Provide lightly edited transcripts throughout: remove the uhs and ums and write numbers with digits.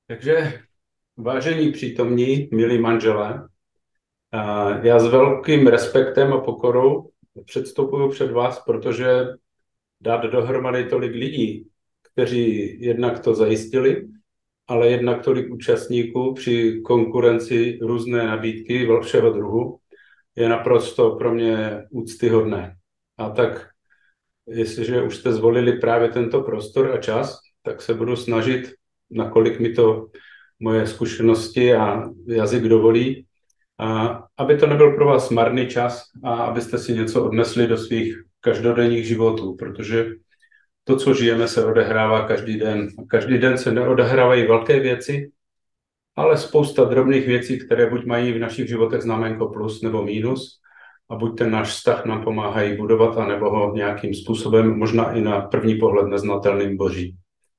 Takže vážení přítomní, milí manželé, já s velkým respektem a pokorou předstupuju před vás, protože dát dohromady tolik lidí, kteří jednak to zajistili, ale jednak tolik účastníků při konkurenci různé nabídky všeho druhu, je naprosto pro mě úctyhodné. A tak, jestliže už jste zvolili právě tento prostor a čas, tak se budu snažit, nakolik mi to moje zkušenosti a jazyk dovolí, a aby to nebyl pro vás marný čas a abyste si něco odnesli do svých každodenních životů, protože to, co žijeme, se odehrává každý den. A každý den se neodehrávají velké věci, ale spousta drobných věcí, které buď mají v našich životech znamenko plus nebo mínus, a buď ten náš vztah nám pomáhají budovat, anebo ho nějakým způsobem, možná i na první pohled neznatelným boží.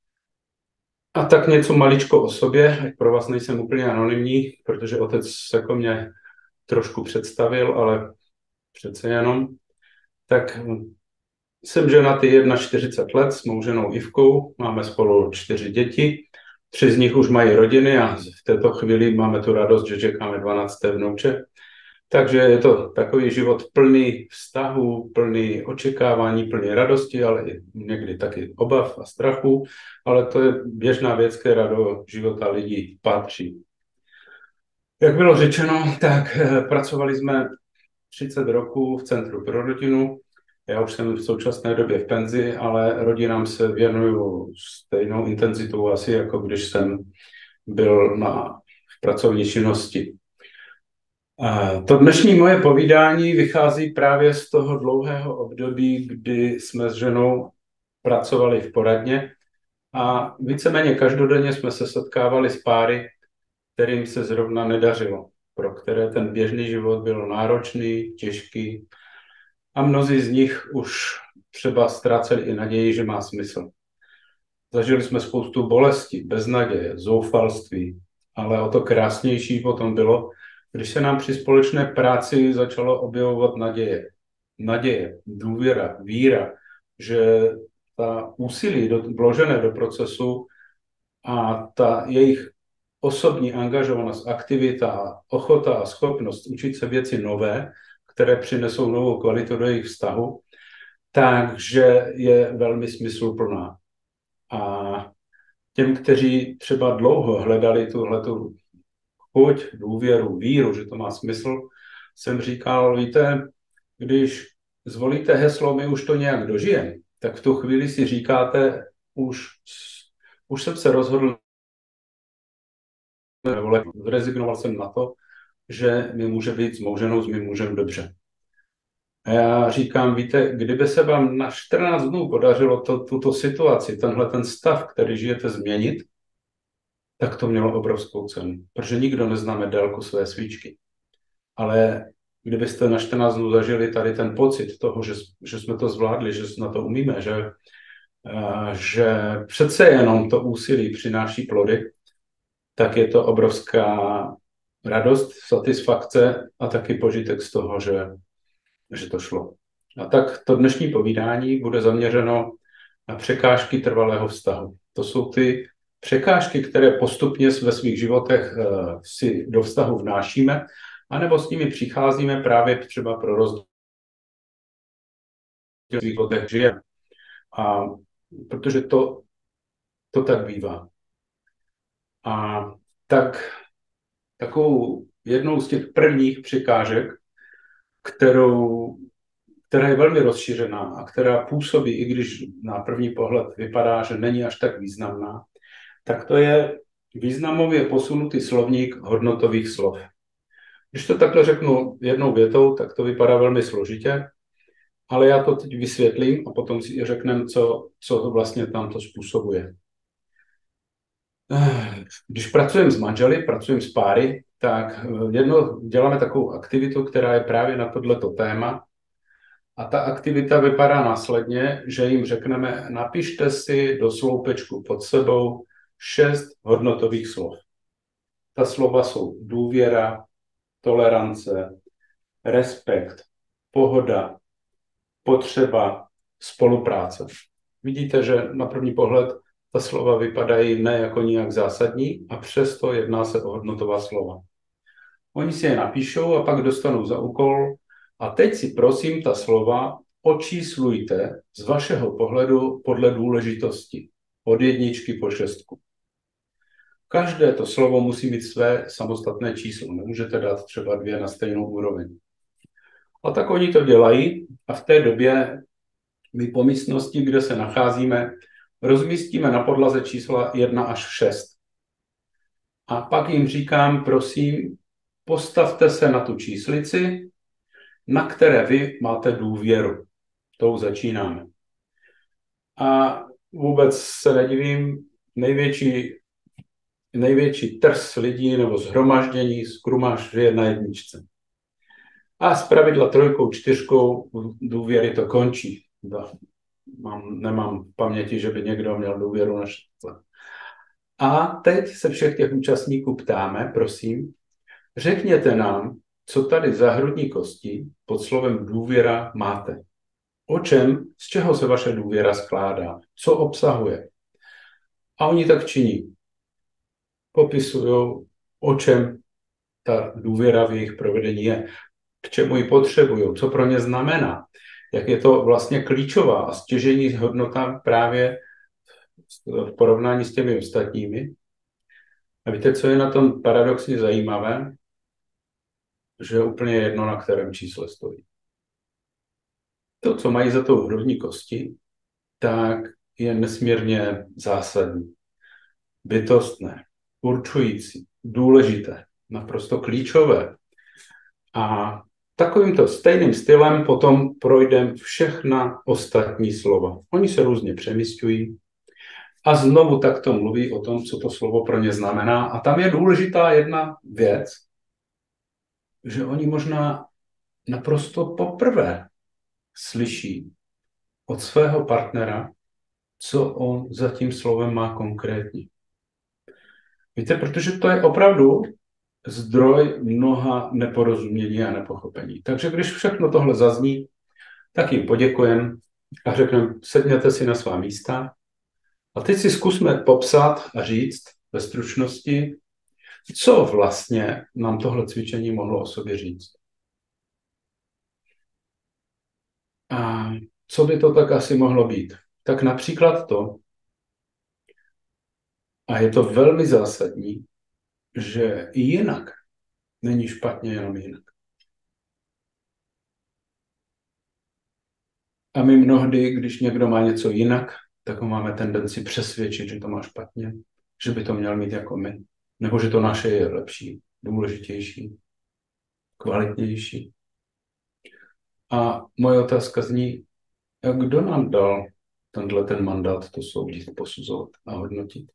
A tak něco maličko o sobě, ať pro vás nejsem úplně anonymní, protože otec se jako mě trošku představil, ale přece jenom. Tak jsem ženatý 41 let s mou ženou Ivkou, máme spolu 4 děti, 3 z nich už mají rodiny a v této chvíli máme tu radost, že čekáme 12. vnouče. Takže je to takový život plný vztahů, plný očekávání, plný radosti, ale i někdy taky obav a strachu, ale to je běžná věc, která do života lidí patří. Jak bylo řečeno, tak pracovali jsme 30 roků v Centru pro rodinu. Já už jsem v současné době v penzi, ale rodinám se věnuju stejnou intenzitou asi, jako když jsem byl v pracovní činnosti. To dnešní moje povídání vychází právě z toho dlouhého období, kdy jsme s ženou pracovali v poradně a víceméně každodenně jsme se setkávali s páry, kterým se zrovna nedařilo, pro které ten běžný život byl náročný, těžký a mnozí z nich už třeba ztráceli i naději, že má smysl. Zažili jsme spoustu bolesti, beznaděje, zoufalství, ale o to krásnější potom bylo, když se nám při společné práci začalo objevovat naděje. Naděje, důvěra, víra, že ta úsilí vložené do procesu a ta jejich osobní angažovanost, aktivita, ochota a schopnost učit se věci nové, které přinesou novou kvalitu do jejich vztahu, takže je velmi smysluplná. A těm, kteří třeba dlouho hledali tuhletu chuť, důvěru, víru, že to má smysl, jsem říkal, víte, když zvolíte heslo, my už to nějak dožijeme, tak v tu chvíli si říkáte, už jsem se rozhodl, zrezignoval jsem na to, že mi může být s mou ženou, s mým mužem dobře. A já říkám, víte, kdyby se vám na 14 dnů podařilo tuto situaci, ten stav, který žijete, změnit, tak to mělo obrovskou cenu, protože nikdo neznáme délku své svíčky. Ale kdybyste na 14 dnů zažili tady ten pocit toho, že jsme to zvládli, že na to umíme, že přece jenom to úsilí přináší plody, tak je to obrovská radost, satisfakce a taky požitek z toho, že to šlo. A tak to dnešní povídání bude zaměřeno na překážky trvalého vztahu. To jsou ty překážky, které postupně ve svých životech si do vztahu vnášíme, anebo s nimi přicházíme právě třeba pro rozdíl v životech žijeme. A protože to tak bývá. A tak takovou jednou z těch prvních překážek, která je velmi rozšířená a která působí, i když na první pohled vypadá, že není až tak významná, tak to je významově posunutý slovník hodnotových slov. Když to takhle řeknu jednou větou, tak to vypadá velmi složitě, ale já to teď vysvětlím a potom si řekneme, co vlastně tam to způsobuje. Když pracujeme s manželi, pracujeme s páry, tak děláme takovou aktivitu, která je právě na tohleto téma. A ta aktivita vypadá následně, že jim řekneme, napište si do sloupečku pod sebou 6 hodnotových slov. Ta slova jsou důvěra, tolerance, respekt, pohoda, potřeba, spolupráce. Vidíte, že na první pohled ta slova vypadají ne jako nijak zásadní a přesto jedná se o hodnotová slova. Oni si je napíšou a pak dostanou za úkol a teď si prosím ta slova očíslujte z vašeho pohledu podle důležitosti. Od 1 po 6. Každé to slovo musí mít své samostatné číslo. Nemůžete dát třeba 2 na stejnou úroveň. A tak oni to dělají a v té době my po místnosti, kde se nacházíme, rozmístíme na podlaze čísla 1 až 6. A pak jim říkám, prosím, postavte se na tu číslici, na které vy máte důvěru. Tou začínáme. A vůbec se nedivím, největší trs lidí nebo zhromaždění skrumážduje na 1. A zpravidla 3, 4 důvěry to končí. Nemám v paměti, že by někdo měl důvěru na 6. A teď se všech těch účastníků ptáme, prosím, řekněte nám, co tady za hrudní kosti pod slovem důvěra máte. O čem, z čeho se vaše důvěra skládá, co obsahuje. A oni tak činí. Popisují, o čem ta důvěra v jejich provedení je, k čemu ji potřebují, co pro ně znamená, jak je to vlastně klíčová a stěžejní hodnota právě v porovnání s těmi ostatními. A víte, co je na tom paradoxně zajímavé? Že je úplně jedno, na kterém čísle stojí. To, co mají za tou hrudní kosti, tak je nesmírně zásadní, bytostné, určující, důležité, naprosto klíčové. A takovýmto stejným stylem potom projdeme všechna ostatní slova. Oni se různě přemísťují a znovu takto mluví o tom, co to slovo pro ně znamená. A tam je důležitá jedna věc, že oni možná naprosto poprvé slyší od svého partnera, co on za tím slovem má konkrétně. Víte, protože to je opravdu zdroj mnoha neporozumění a nepochopení. Takže když všechno tohle zazní, tak jim poděkujeme a řekneme, sedněte si na svá místa a teď si zkusme popsat a říct ve stručnosti, co vlastně nám tohle cvičení mohlo o sobě říct. A co by to tak asi mohlo být? Tak například to, a je to velmi zásadní, že jinak není špatně, jenom jinak. A my mnohdy, když někdo má něco jinak, tak ho máme tendenci přesvědčit, že to má špatně, že by to měl mít jako my, nebo že to naše je lepší, důležitější, kvalitnější. A moje otázka zní, kdo nám dal ten mandát to soudit, posuzovat a hodnotit?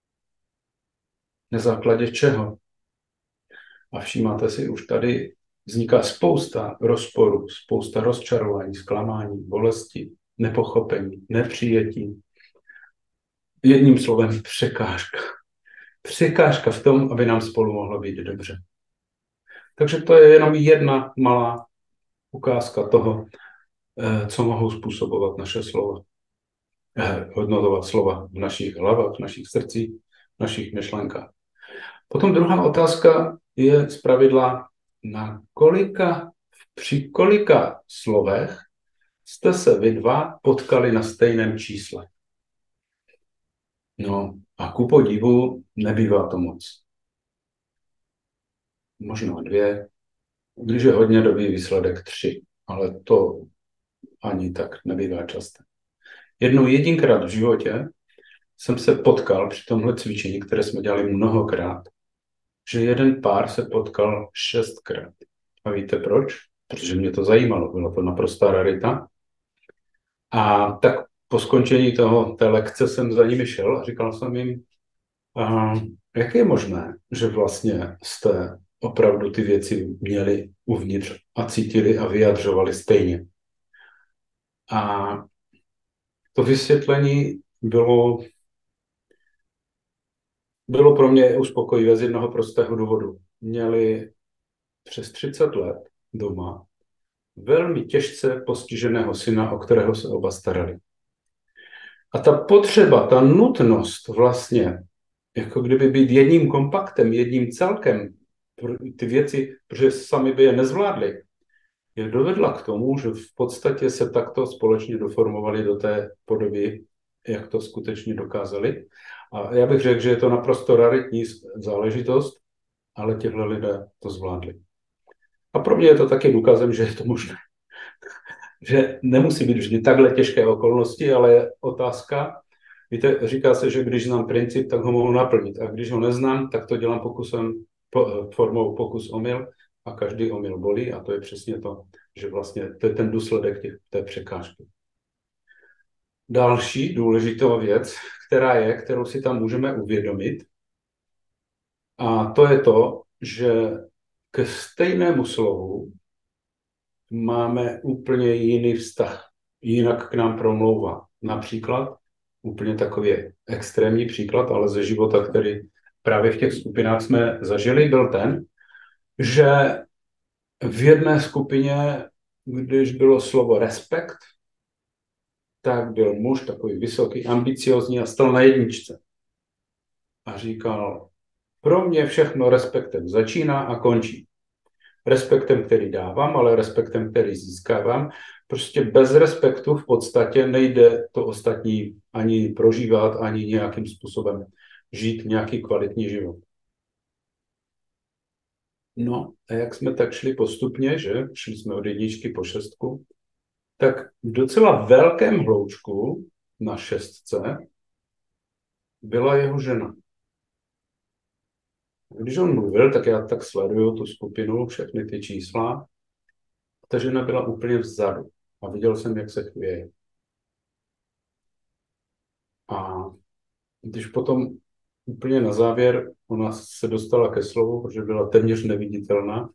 Na základě čeho? A všímáte si, už tady vzniká spousta rozporů, spousta rozčarování, zklamání, bolesti, nepochopení, nepřijetí. Jedním slovem překážka. Překážka v tom, aby nám spolu mohlo být dobře. Takže to je jenom jedna malá ukázka toho, co mohou způsobovat naše slova. Hodnotovat slova v našich hlavách, v našich srdcích, v našich myšlenkách. Potom druhá otázka je zpravidla, při kolika slovech jste se vy dva potkali na stejném čísle. No a ku podivu nebývá to moc. Možná 2, když je hodně dobrý výsledek 3, ale to ani tak nebývá časté. Jedinkrát v životě jsem se potkal při tomhle cvičení, které jsme dělali mnohokrát, že jeden pár se potkal 6krát. A víte proč? Protože mě to zajímalo, byla to naprostá rarita. A tak po skončení té lekce jsem za nimi šel a říkal jsem jim, jak je možné, že vlastně jste opravdu ty věci měli uvnitř a cítili a vyjadřovali stejně. A to vysvětlení bylo pro mě uspokojivé z jednoho prostého důvodu. Měli přes 30 let doma velmi těžce postiženého syna, o kterého se oba starali. A ta potřeba, ta nutnost vlastně, jako kdyby být jedním kompaktem, jedním celkem, ty věci, protože sami by je nezvládli, je dovedla k tomu, že v podstatě se takto společně doformovali do té podoby, jak to skutečně dokázali. A já bych řekl, že je to naprosto raritní záležitost, ale těhle lidé to zvládli. A pro mě je to taky důkazem, že je to možné. Že nemusí být vždy takhle těžké okolnosti, ale je otázka. Víte, říká se, že když znám princip, tak ho mohu naplnit. A když ho neznám, tak to dělám formou pokus omyl a každý omyl bolí a to je přesně to, že vlastně to je ten důsledek té překážky. Další důležitou věc, kterou si tam můžeme uvědomit, a to je to, že ke stejnému slovu máme úplně jiný vztah, jinak k nám promlouvá. Například, úplně takový extrémní příklad, ale ze života, který právě v těch skupinách jsme zažili, byl ten, že v jedné skupině, když bylo slovo respekt, tak byl muž takový vysoký, ambiciozní a stal na jedničce. A říkal, pro mě všechno respektem začíná a končí. Respektem, který dávám, ale respektem, který získávám. Prostě bez respektu v podstatě nejde to ostatní ani prožívat, ani nějakým způsobem žít nějaký kvalitní život. No a jak jsme tak šli postupně, že šli jsme od jedničky po šestku, tak v docela velkém hloučku na šestce byla jeho žena. Když on mluvil, tak já tak sleduju tu skupinu, všechny ty čísla. Ta žena byla úplně vzadu a viděl jsem, jak se chvěje. A když potom úplně na závěr ona se dostala ke slovu, protože byla téměř neviditelná.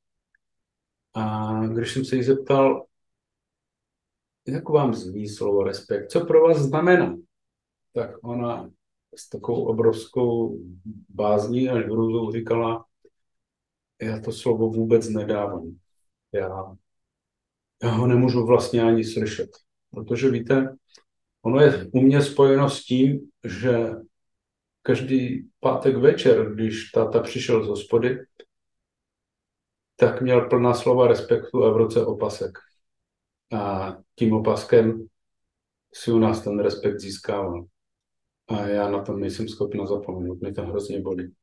A když jsem se jí zeptal, jak vám zní slovo respekt, co pro vás znamená, tak ona s takovou obrovskou bázní až hrůzou říkala, já to slovo vůbec nedávám. Já ho nemůžu vlastně ani slyšet. Protože víte, ono je u mě spojeno s tím, že každý pátek večer, když táta přišel z hospody, tak měl plná slova respektu a v ruce opasek. A tím opaskem si u nás ten respekt získával. A já na to nejsem schopna zapomenout, mě to hrozně bolí.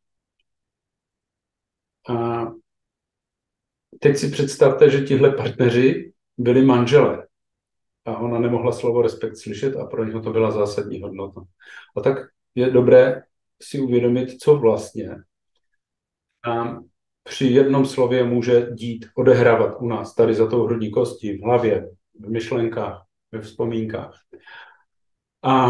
A teď si představte, že tihle partneři byli manželé. A ona nemohla slovo respekt slyšet a pro něho to byla zásadní hodnota. A tak je dobré si uvědomit, co vlastně nám při jednom slově může dít, odehrávat u nás, tady za tou hrudní kostí, v hlavě, v myšlenkách, ve vzpomínkách. A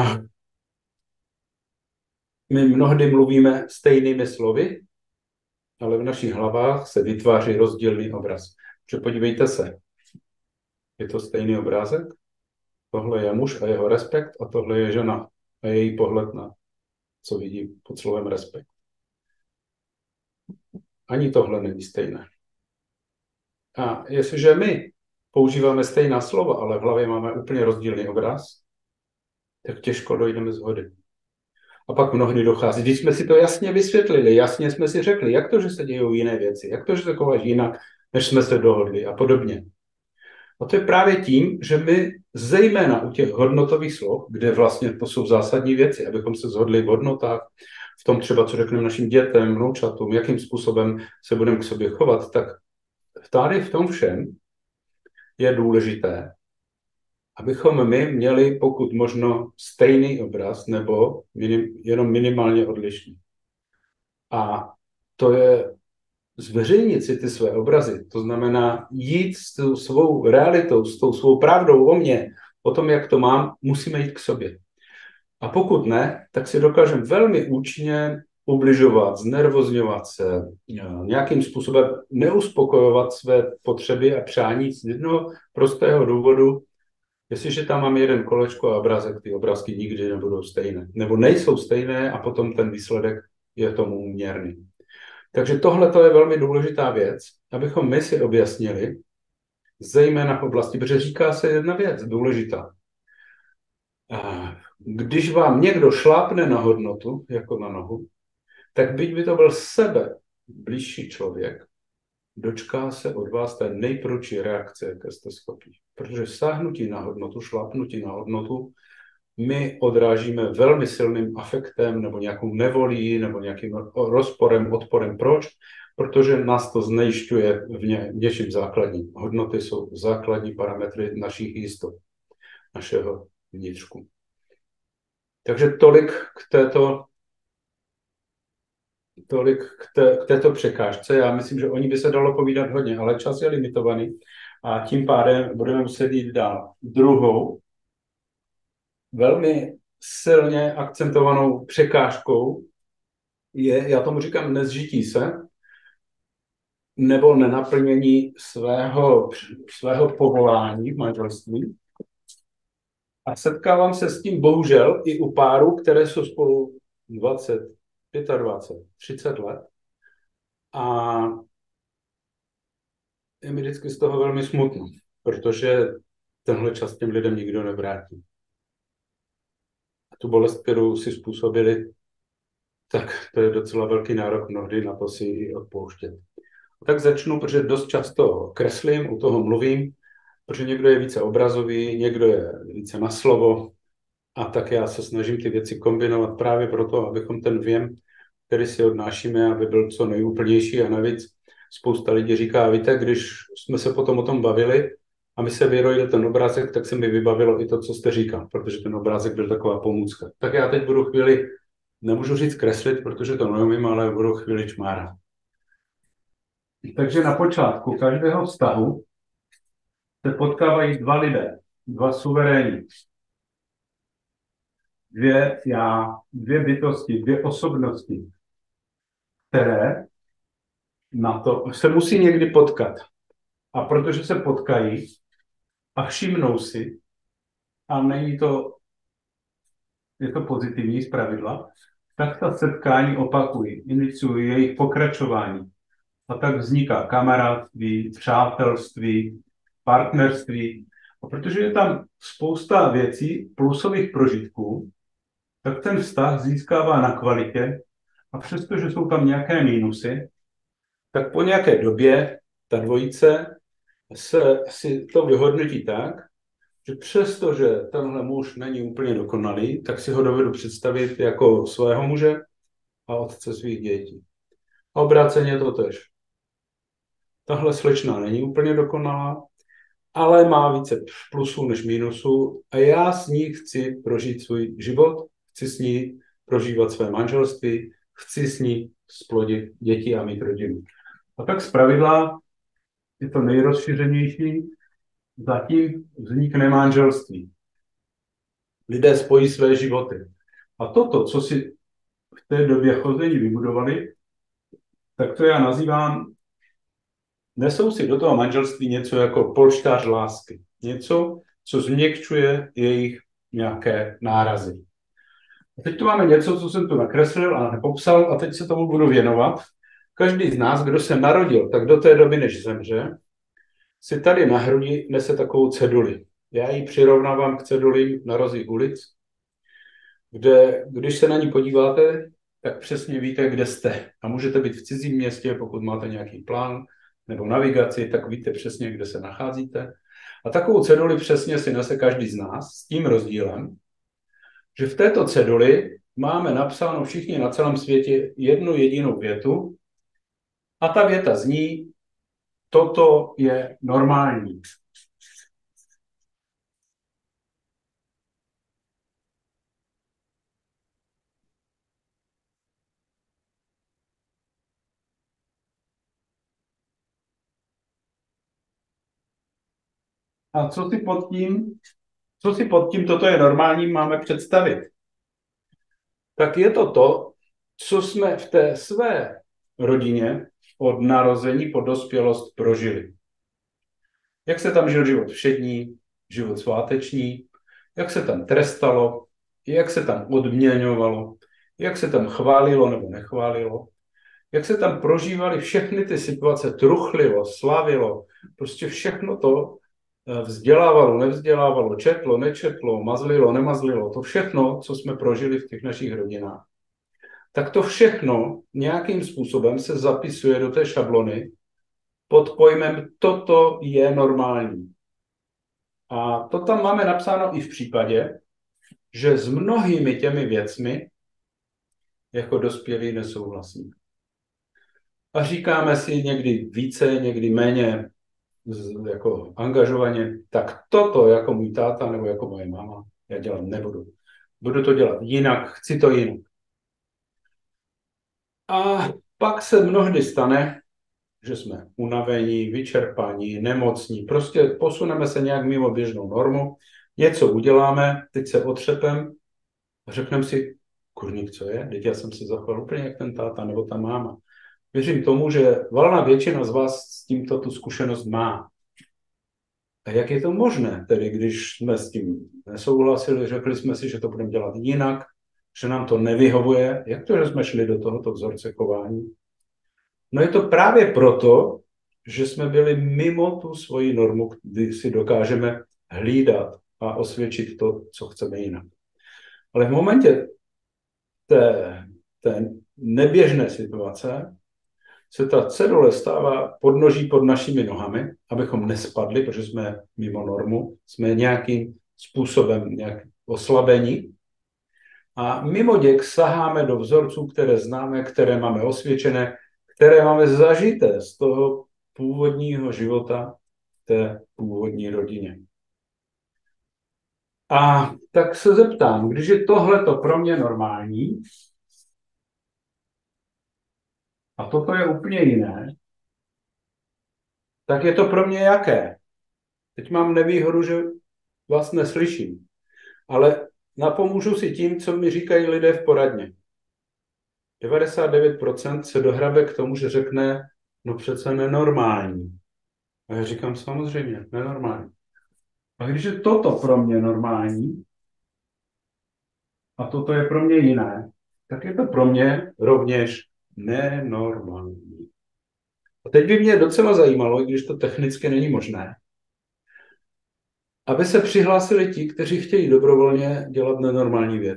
my mnohdy mluvíme stejnými slovy, ale v našich hlavách se vytváří rozdílný obraz. Protože podívejte se, je to stejný obrázek, tohle je muž a jeho respekt a tohle je žena a její pohled na, co vidí pod slovem respekt. Ani tohle není stejné. A jestliže my používáme stejná slova, ale v hlavě máme úplně rozdílný obraz, tak těžko dojdeme shody. A pak mnohdy dochází. Když jsme si to jasně vysvětlili, jasně jsme si řekli, jak to, že se dějou jiné věci, jak to, že se chováš jinak, než jsme se dohodli a podobně. A to je právě tím, že my zejména u těch hodnotových slov, kde vlastně to jsou zásadní věci, abychom se shodli v hodnotách, v tom třeba, co řekneme našim dětem, vnoučatům, jakým způsobem se budeme k sobě chovat, tak tady v tom všem je důležité, abychom my měli pokud možno stejný obraz nebo jenom minimálně odlišný. A to je zveřejnit si ty své obrazy, to znamená jít s tou svou realitou, s tou svou pravdou o mně, o tom, jak to mám, musíme jít k sobě. A pokud ne, tak si dokážeme velmi účinně ubližovat, znervozňovat se, nějakým způsobem neuspokojovat své potřeby a přání z jednoho prostého důvodu. Jestliže tam mám jeden kolečko a obrázek, ty obrázky nikdy nebudou stejné. Nebo nejsou stejné a potom ten výsledek je tomu úměrný. Takže tohle je velmi důležitá věc, abychom my si objasnili, zejména v oblasti, protože říká se jedna věc důležitá. když vám někdo šlápne na hodnotu, jako na nohu, tak byť by to byl sebe blížší člověk, dočká se od vás té nejprudší reakce, jaké jste schopni. Protože sáhnutí na hodnotu, šlápnutí na hodnotu, my odrážíme velmi silným afektem nebo nějakou nevolí nebo nějakým rozporem, odporem. Proč? Protože nás to znejišťuje v něčím základním. Hodnoty jsou základní parametry našich jistot, našeho vnitřku. Takže tolik k této překážce. Já myslím, že o ní by se dalo povídat hodně, ale čas je limitovaný a tím pádem budeme muset jít dál. Druhou, velmi silně akcentovanou překážkou je, já tomu říkám, nezžití se nebo nenaplnění svého povolání v manželství. A setkávám se s tím bohužel i u párů, které jsou spolu 20, 25, 30 let. A je mi vždycky z toho velmi smutno, protože tenhle čas těm lidem nikdo nevrátí. A tu bolest, kterou si způsobili, tak to je docela velký nárok mnohdy na to si ji odpouštět. Tak začnu, protože dost často kreslím, u toho mluvím, protože někdo je více obrazový, někdo je více na slovo a tak já se snažím ty věci kombinovat právě proto, abychom ten věm, který si odnášíme, aby byl co nejúplnější a navíc spousta lidí říká, víte, když jsme se potom o tom bavili a my se vyrojili ten obrázek, tak se mi vybavilo i to, co jste říkal, protože ten obrázek byl taková pomůcka. Tak já teď budu chvíli, nemůžu říct kreslit, protože to neumím, ale budu chvíli čmárat. Takže na počátku každého vztahu se potkávají dva lidé, dva suverénní. Dvě bytosti, dvě osobnosti, které na to se musí někdy potkat. A protože se potkají a všimnou si, a je to pozitivní zpravidla, tak ta setkání opakují, iniciují jejich pokračování. A tak vzniká kamarádství, přátelství, partnerství. A protože je tam spousta věcí, plusových prožitků, tak ten vztah získává na kvalitě a přestože jsou tam nějaké mínusy, tak po nějaké době ta dvojice si to vyhodnotí tak, že přestože tenhle muž není úplně dokonalý, tak si ho dovedu představit jako svého muže a otce svých dětí. A obráceně to tež. Tahle slečna není úplně dokonalá, ale má více plusů než mínusů a já s ní chci prožít svůj život, chci s ní prožívat své manželství, chci s ní splodit děti a mít rodinu. A tak zpravidla je to nejrozšířenější, zatím vznikne manželství. Lidé spojí své životy. A toto, co si v té době chození vybudovali, tak to já nazývám, nesou si do toho manželství něco jako polštář lásky. Něco, co změkčuje jejich nějaké nárazy. A teď tu máme něco, co jsem tu nakreslil a nepopsal a teď se tomu budu věnovat. Každý z nás, kdo se narodil, tak do té doby, než zemře, si tady na hrudi nese takovou ceduli. Já ji přirovnávám k cedulím na rozích ulic, kde, když se na ní podíváte, tak přesně víte, kde jste. A můžete být v cizím městě, pokud máte nějaký plán nebo navigaci, tak víte přesně, kde se nacházíte. A takovou ceduli přesně si nese každý z nás s tím rozdílem, že v této ceduli máme napsáno všichni na celém světě jednu jedinou větu a ta věta zní: toto je normální. A co si pod tím toto je normální máme představit? Tak je to, co jsme v té své rodině od narození po dospělost prožili. Jak se tam žil život všední, život sváteční, jak se tam trestalo, jak se tam odměňovalo, jak se tam chválilo nebo nechválilo, jak se tam prožívaly všechny ty situace, truchlilo, slavilo, prostě všechno to, vzdělávalo, nevzdělávalo, četlo, nečetlo, mazlilo, nemazlilo, to všechno, co jsme prožili v těch našich rodinách, tak to všechno nějakým způsobem se zapisuje do té šablony pod pojmem toto je normální. A to tam máme napsáno i v případě, že s mnohými těmi věcmi jako dospělí nesouhlasíme. A říkáme si někdy více, někdy méně jako angažovaně, tak toto jako můj táta nebo jako moje máma já dělat nebudu. Budu to dělat jinak, chci to jinak. A pak se mnohdy stane, že jsme unavení, vyčerpaní, nemocní, prostě posuneme se nějak mimo běžnou normu, něco uděláme, teď se otřepem a řekneme si, kurník, co je? Teď já jsem se zachoval úplně jak ten táta nebo ta máma. Věřím tomu, že valná většina z vás s tímto tu zkušenost má. A jak je to možné, tedy když jsme s tím nesouhlasili, řekli jsme si, že to budeme dělat jinak, že nám to nevyhovuje, jak to, že jsme šli do tohoto vzorce chování? No je to právě proto, že jsme byli mimo tu svoji normu, kdy si dokážeme hlídat a osvědčit to, co chceme jinak. Ale v momentě té neběžné situace se ta cedule stává podnoží pod našimi nohami, abychom nespadli, protože jsme mimo normu, jsme nějakým způsobem nějak oslabení. A mimo děk saháme do vzorců, které známe, které máme osvědčené, které máme zažité z toho původního života v té původní rodině. A tak se zeptám, když je tohleto pro mě normální, a toto je úplně jiné, tak je to pro mě jaké? Teď mám nevýhodu, že vás neslyším, ale napomůžu si tím, co mi říkají lidé v poradně. 99% se dohrabe k tomu, že řekne, no přece nenormální. A já říkám, samozřejmě, nenormální. A když je toto pro mě normální a toto je pro mě jiné, tak je to pro mě rovněž nenormální. A teď by mě docela zajímalo, i když to technicky není možné, aby se přihlásili ti, kteří chtějí dobrovolně dělat nenormální věc.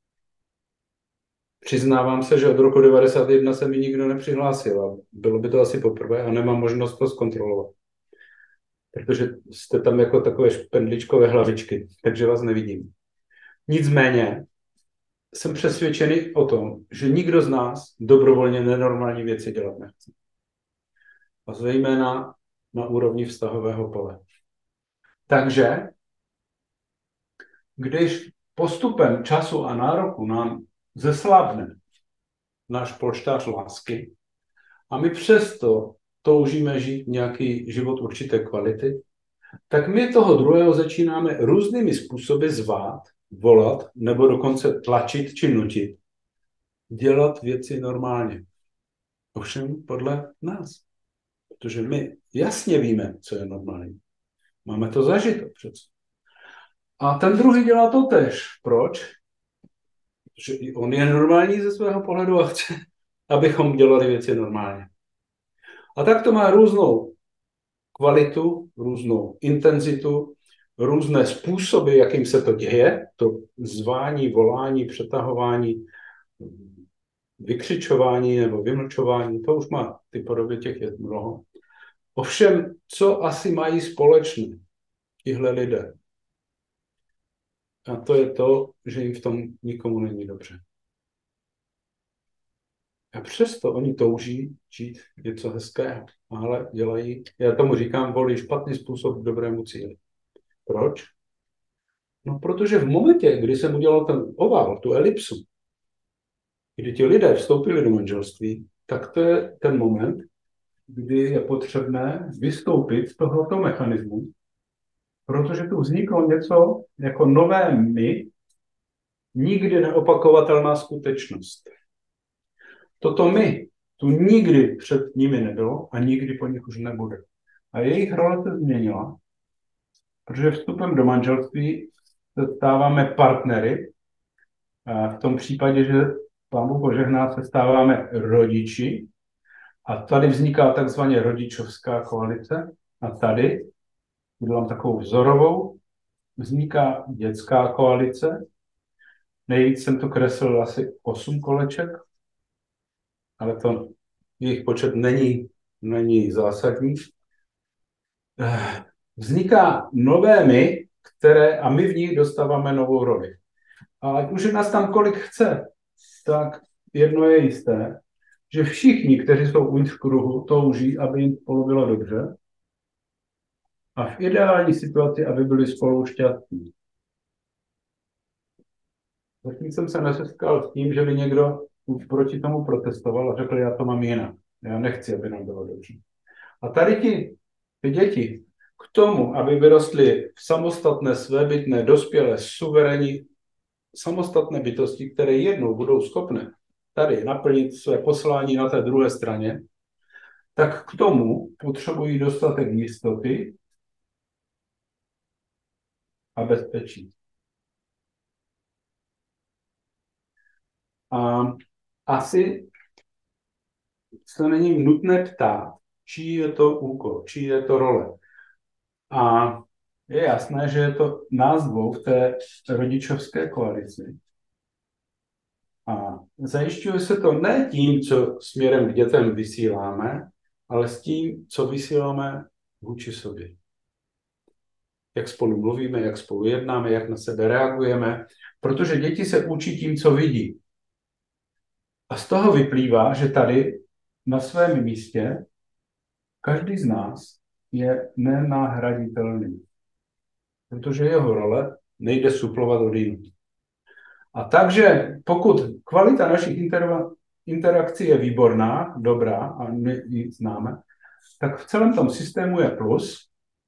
Přiznávám se, že od roku 1991 se mi nikdo nepřihlásil a bylo by to asi poprvé a nemám možnost to zkontrolovat. Protože jste tam jako takové špendličkové hlavičky, takže vás nevidím. Nicméně jsem přesvědčený o tom, že nikdo z nás dobrovolně nenormální věci dělat nechce. A zejména na úrovni vztahového pole. Takže když postupem času a nároku nám zeslábne náš polštář lásky a my přesto toužíme žít nějaký život určité kvality, tak my toho druhého začínáme různými způsoby zvát, volat nebo dokonce tlačit či nutit dělat věci normálně. Ovšem podle nás. Protože my jasně víme, co je normální. Máme to zažito přece. A ten druhý dělá to tež. Proč? Protože i on je normální ze svého pohledu a chce, abychom dělali věci normálně. A tak to má různou kvalitu, různou intenzitu, různé způsoby, jakým se to děje, to zvání, volání, přetahování, vykřičování nebo vymlčování, to už má ty podoby, těch je mnoho. Ovšem, co asi mají společné tihle lidé? A to je to, že jim v tom nikomu není dobře. A přesto oni touží žít něco hezkého, ale dělají, já tomu říkám, volí špatný způsob k dobrému cíli. Proč? No, protože v momentě, kdy jsem udělal ten ovál, tu elipsu, kdy ti lidé vstoupili do manželství, tak to je ten moment, kdy je potřebné vystoupit z tohoto mechanismu, protože tu vzniklo něco jako nové my, nikdy neopakovatelná skutečnost. Toto my tu nikdy před nimi nebylo a nikdy po nich už nebude. A jejich role se změnila, protože vstupem do manželství se stáváme partnery. A v tom případě, že Pán Bůh požehná, se stáváme rodiči. A tady vzniká takzvaně rodičovská koalice. A tady udělám takovou vzorovou, vzniká dětská koalice. Nejvíc jsem to kreslil asi 8 koleček, ale to jejich počet není zásadní. Vzniká nové my, a my v nich dostáváme novou roli. A ať už je nás tam kolik chce, tak jedno je jisté, že všichni, kteří jsou uvnitř kruhu, touží, aby jim spolu bylo dobře a v ideální situaci, aby byli spolu šťastní. Zatím jsem se nesetkal s tím, že by někdo proti tomu protestoval a řekl, já to mám jinak. Já nechci, aby nám bylo dobře. A tady ty děti k tomu, aby vyrostly v samostatné, svébytné, dospělé, suverénní, samostatné bytosti, které jednou budou schopné tady naplnit své poslání na té druhé straně, tak k tomu potřebují dostatek jistoty a bezpečí. A asi se není nutné ptát, čí je to úkol, čí je to role. A je jasné, že je to nás dvou v té rodičovské koalici. A zajišťuje se to ne tím, co směrem k dětem vysíláme, ale s tím, co vysíláme vůči sobě. Jak spolu mluvíme, jak spolu jednáme, jak na sebe reagujeme, protože děti se učí tím, co vidí. A z toho vyplývá, že tady na svém místě každý z nás je nenahraditelný, protože jeho role nejde suplovat od jinut. A takže pokud kvalita našich interakcí je výborná, dobrá, a my ji známe, tak v celém tom systému je plus.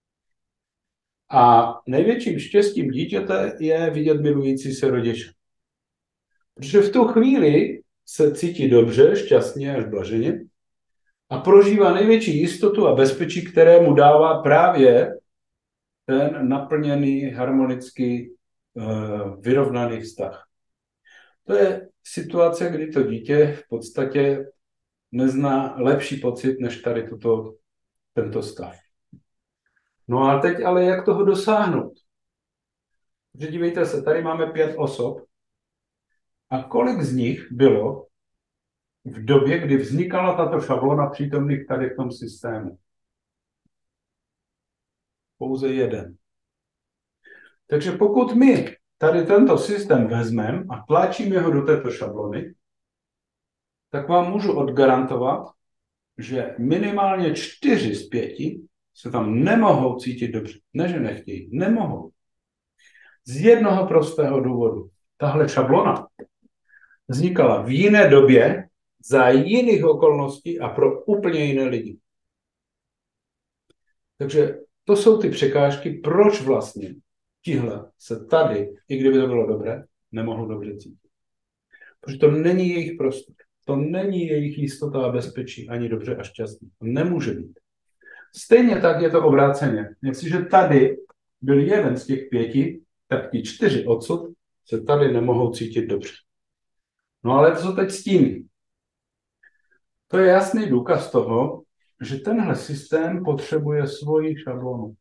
A největším štěstím dítěte je vidět milující se rodiče. Protože v tu chvíli se cítí dobře, šťastně až blaženě a prožívá největší jistotu a bezpečí, které mu dává právě ten naplněný, harmonický, vyrovnaný vztah. To je situace, kdy to dítě v podstatě nezná lepší pocit, než tady tento stav. No a teď ale jak toho dosáhnout? Protože dívejte se, tady máme 5 osob a kolik z nich bylo v době, kdy vznikala tato šablona přítomných tady v tom systému? Pouze 1. Takže pokud my tady tento systém vezmeme a tlačíme ho do této šablony, tak vám můžu odgarantovat, že minimálně 4 z 5 se tam nemohou cítit dobře. Ne, že nechtějí, nemohou. Z jednoho prostého důvodu. Tahle šablona vznikala v jiné době, za jiných okolností a pro úplně jiné lidi. Takže to jsou ty překážky, proč vlastně tihle se tady, i kdyby to bylo dobré, nemohou dobře cítit. Protože to není jejich prostor. To není jejich jistota a bezpečí, ani dobře a šťastný. To nemůže být. Stejně tak je to obráceně. Jestliže tady byl jeden z těch 5, tak ti 4 odsud se tady nemohou cítit dobře. No ale co teď s tím? To je jasný důkaz toho, že tenhle systém potřebuje svoji šablonu.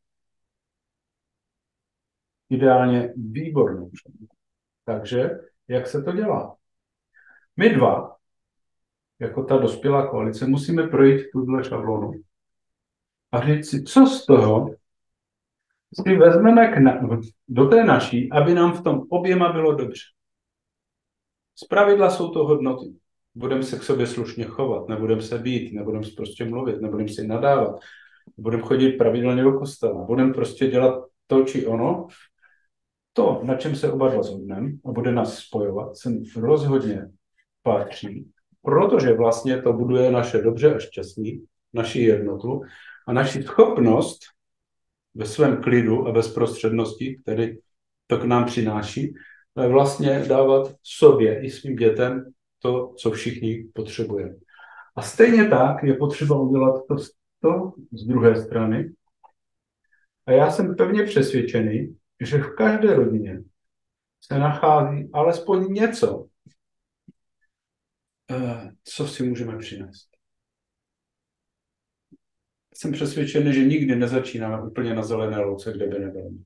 Ideálně výbornou šablonu. Takže jak se to dělá? My dva, jako ta dospělá koalice, musíme projít tuhle šablonu a říct si, co z toho si vezmeme do té naší, aby nám v tom oběma bylo dobře. Zpravidla jsou to hodnoty. Budeme se k sobě slušně chovat, nebudeme se bít, nebudeme prostě mluvit, nebudeme si nadávat, budeme chodit pravidelně do kostela, budeme prostě dělat to či ono. To, na čem se oba dva shodneme a bude nás spojovat, sem rozhodně patří, protože vlastně to buduje naše dobře a šťastný, naši jednotu a naši schopnost ve svém klidu a bezprostřednosti, který to k nám přináší, vlastně dávat sobě i svým dětem to, co všichni potřebujeme. A stejně tak je potřeba udělat to z druhé strany. A já jsem pevně přesvědčený, že v každé rodině se nachází alespoň něco, co si můžeme přinést. jsem přesvědčený, že nikdy nezačínáme úplně na zelené louce, kde by nebylo nic.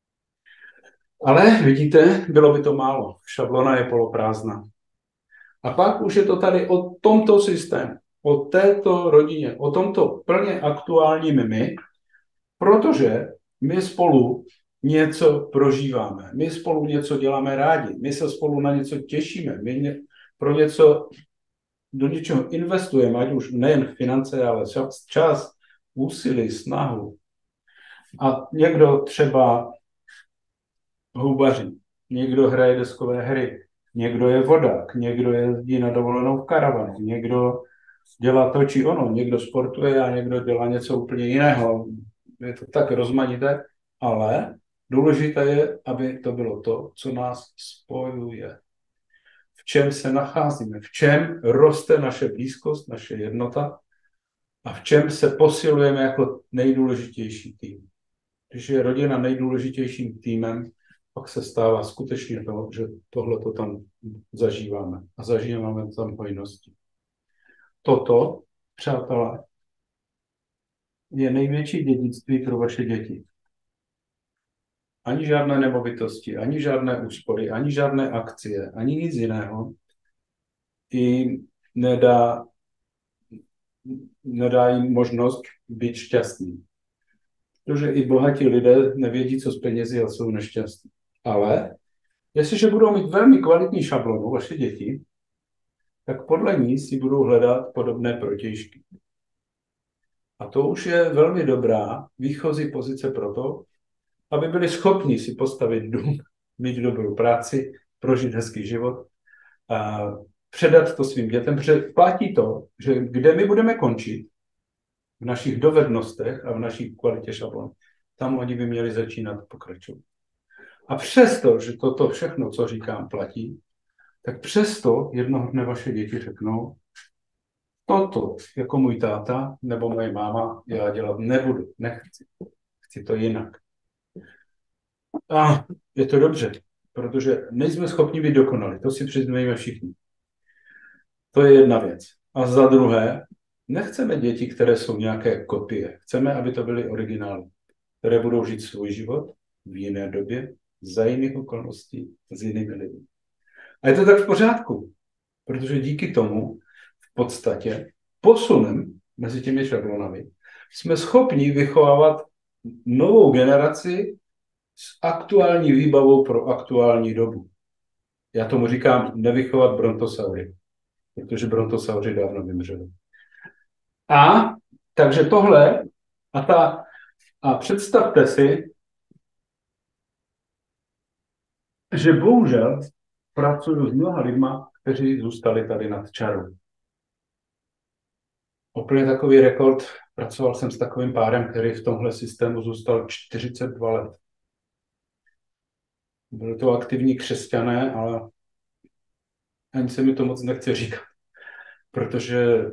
Ale vidíte, bylo by to málo. Šablona je poloprázdná. A pak už je to tady o tomto systému, o této rodině, o tomto plně aktuálním my, protože my spolu něco prožíváme, my spolu něco děláme rádi, my se spolu na něco těšíme, pro něco, do něčeho investujeme, ať už nejen finance, ale čas, úsilí, snahu. A někdo třeba houbaří, někdo hraje deskové hry, někdo je vodák, někdo jezdí na dovolenou v karavanu, někdo dělá to či ono, někdo sportuje a někdo dělá něco úplně jiného. Je to tak rozmanité, ale důležité je, aby to bylo to, co nás spojuje. V čem se nacházíme, v čem roste naše blízkost, naše jednota a v čem se posilujeme jako nejdůležitější tým. Když je rodina nejdůležitějším týmem, pak se stává skutečně to, že tohle to tam zažíváme. A zažíváme tam hojnosti. Toto, přátelé, je největší dědictví pro vaše děti. Ani žádné nemovitosti, ani žádné úspory, ani žádné akcie, ani nic jiného jim nedá jim možnost být šťastný. Protože i bohatí lidé nevědí, co s penězi a jsou nešťastní. Ale jestliže budou mít velmi kvalitní šablonu vaše děti, tak podle ní si budou hledat podobné protějšky. A to už je velmi dobrá výchozí pozice pro to, aby byli schopni si postavit dům, mít dobrou práci, prožít hezký život a předat to svým dětem. Platí to, že kde my budeme končit, v našich dovednostech a v naší kvalitě šablon, tam oni by měli začínat pokračovat. A přesto, že toto všechno, co říkám, platí, tak přesto jednoho dne vaše děti řeknou, toto jako můj táta nebo moje máma já dělat nebudu, nechci. Chci to jinak. A je to dobře, protože nejsme schopni být dokonali, to si přiznajeme všichni. To je jedna věc. A za druhé, nechceme děti, které jsou nějaké kopie. Chceme, aby to byly originály, které budou žít svůj život v jiné době, za jiných okolností, s jinými lidmi. A je to tak v pořádku, protože díky tomu v podstatě posunem mezi těmi šablonami jsme schopni vychovávat novou generaci s aktuální výbavou pro aktuální dobu. Já tomu říkám nevychovat brontosaury, protože brontosaury dávno vymřeli. A takže tohle a představte si, že bohužel pracuju s mnoha lidma, kteří zůstali tady nad čarou. Úplně takový rekord, pracoval jsem s takovým párem, který v tomhle systému zůstal 42 let. Byli to aktivní křesťané, ale ani se mi to moc nechce říkat, protože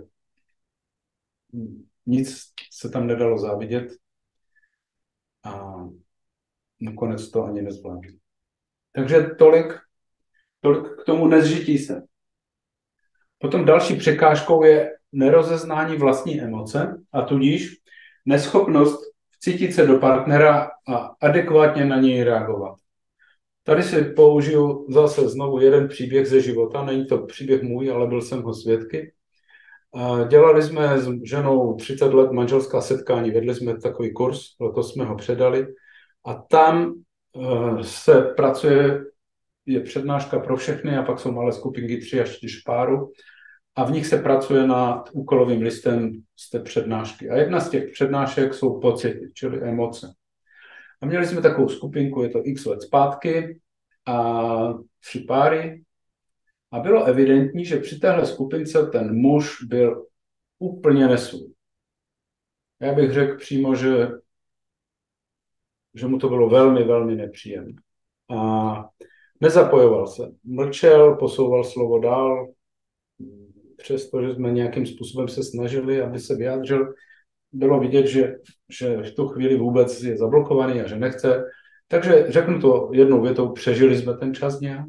nic se tam nedalo závidět a nakonec to ani nezvládli. Takže tolik k tomu nezžití se. Potom další překážkou je nerozeznání vlastní emoce a tudíž neschopnost vcítit se do partnera a adekvátně na něj reagovat. Tady si použiju zase znovu jeden příběh ze života, není to příběh můj, ale byl jsem ho svědky. Dělali jsme s ženou 30 let manželská setkání, vedli jsme takový kurz, proto jsme ho předali a tam se pracuje, je přednáška pro všechny a pak jsou malé skupinky 3 až 4 párů a v nich se pracuje nad úkolovým listem z té přednášky. A jedna z těch přednášek jsou pocity, čili emoce. A měli jsme takovou skupinku, je to x let zpátky a 3 páry a bylo evidentní, že při téhle skupince ten muž byl úplně nesvůj. Já bych řekl přímo, že mu to bylo velmi, velmi nepříjemné. A nezapojoval se. Mlčel, posouval slovo dál, přestože jsme nějakým způsobem se snažili, aby se vyjádřil. Bylo vidět, že v tu chvíli vůbec je zablokovaný a že nechce. Takže řeknu to jednou větou, přežili jsme ten čas nějak.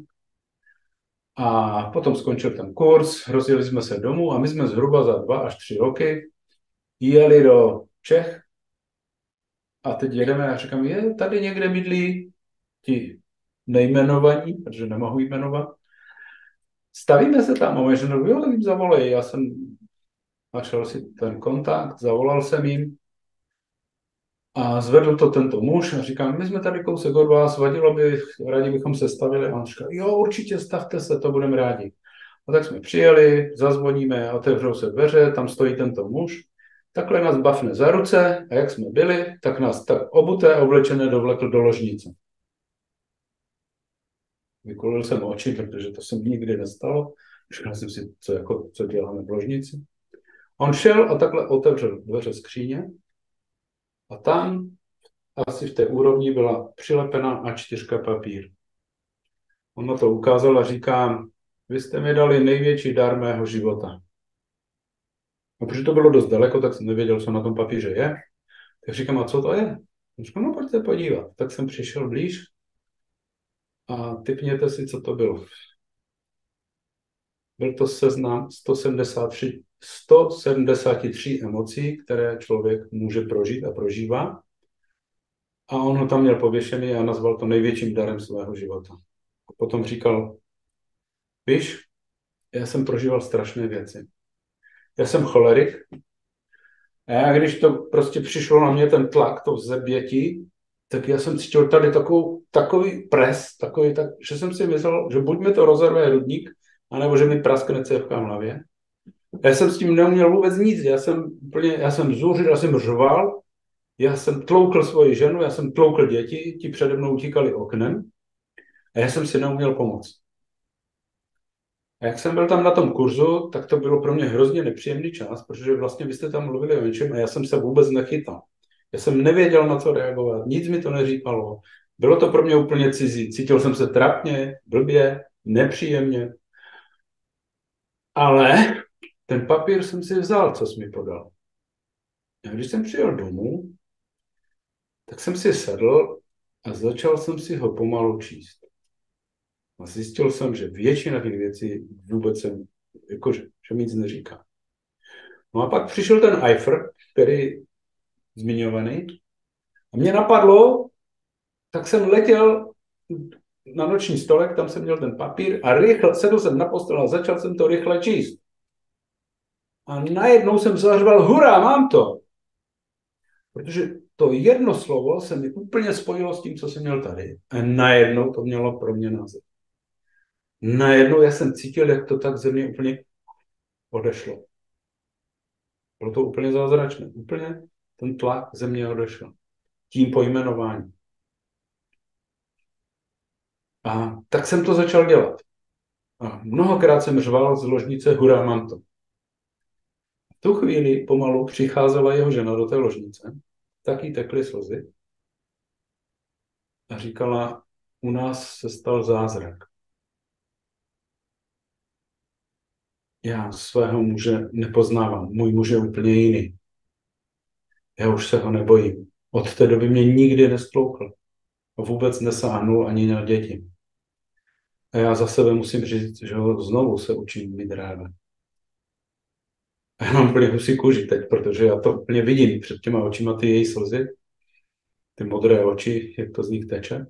A potom skončil ten kurz, rozjeli jsme se domů a my jsme zhruba za 2 až 3 roky jeli do Čech. A teď jedeme a říkám, tady někde bydlí ti nejmenovaní, protože nemohu jmenovat. Stavíme se tam, a můj řekl, jo, tak jim zavolej. Já jsem našel si ten kontakt, zavolal jsem jim a zvedl to tento muž a říkám, my jsme tady kousek od vás, vadilo by, rádi bychom se stavili. A on říkal, jo, určitě stavte se, to budeme rádi. A tak jsme přijeli, zazvoníme, otevřou se dveře, tam stojí tento muž, takhle nás bafne za ruce a jak jsme byli, tak nás tak obuté, oblečené dovlekl do ložnice. Vykulil jsem oči, protože to se mi nikdy nestalo. Říkal jsem si, co děláme v ložnici. On šel a takhle otevřel dveře skříně a tam asi v té úrovni byla přilepena A4 papír. On na to ukázal a říká, vy jste mi dali největší dar mého života. A protože to bylo dost daleko, tak jsem nevěděl, co na tom papíře je. Tak říkám, a co to je? On říkal, no pojďte podívat. Tak jsem přišel blíž a tipněte si, co to bylo. Byl to seznam 173 emocí, které člověk může prožít a prožívá. A on ho tam měl pověšený a nazval to největším darem svého života. A potom říkal, víš, já jsem prožíval strašné věci. Já jsem cholerik a já, když to prostě přišlo na mě ten tlak, to vzebětí, tak já jsem cítil tady takový pres, že jsem si myslel, že buď mi to rozerve hrudník, anebo že mi praskne cévka v hlavě. Já jsem s tím neuměl vůbec nic, já jsem zuřil, já jsem řval, já jsem tloukl svoji ženu, já jsem tloukl děti, ti přede mnou utíkali oknem a já jsem si neuměl pomoct. A jak jsem byl tam na tom kurzu, tak to bylo pro mě hrozně nepříjemný čas, protože vlastně vy jste tam mluvili o něčem a já jsem se vůbec nechytal. Já jsem nevěděl, na co reagovat, nic mi to neříkalo. Bylo to pro mě úplně cizí. Cítil jsem se trapně, blbě, nepříjemně. Ale ten papír jsem si vzal, co jsi mi podal. A když jsem přijel domů, tak jsem si sedl a začal jsem si ho pomalu číst. A zjistil jsem, že většina těch věcí vůbec jsem, že mi nic neříká. No a pak přišel ten Eifer, který zmiňovaný, a mě napadlo, tak jsem letěl na noční stolek, tam jsem měl ten papír a sedl jsem na postel a začal jsem to rychle číst. A najednou jsem zařval, hurá, mám to! Protože to jedno slovo se mi úplně spojilo s tím, co jsem měl tady. A najednou to mělo pro mě název. Najednou já jsem cítil, jak to tak ze mě úplně odešlo. Bylo to úplně zázračné. Úplně ten tlak ze mě odešel. Tím pojmenováním. A tak jsem to začal dělat. A mnohokrát jsem řval z ložnice, hurá, mám to. V tu chvíli pomalu přicházela jeho žena do té ložnice, taky tekly slzy a říkala, u nás se stal zázrak. Já svého muže nepoznávám, můj muž je úplně jiný. Já už se ho nebojím. Od té doby mě nikdy nestloukl. A vůbec nesáhnul ani na děti. A já za sebe musím říct, že ho znovu se učím mít ráda. A já mám úplně husí kůži teď, protože já to úplně vidím před těma očima, ty její slzy, ty modré oči, jak to z nich teče.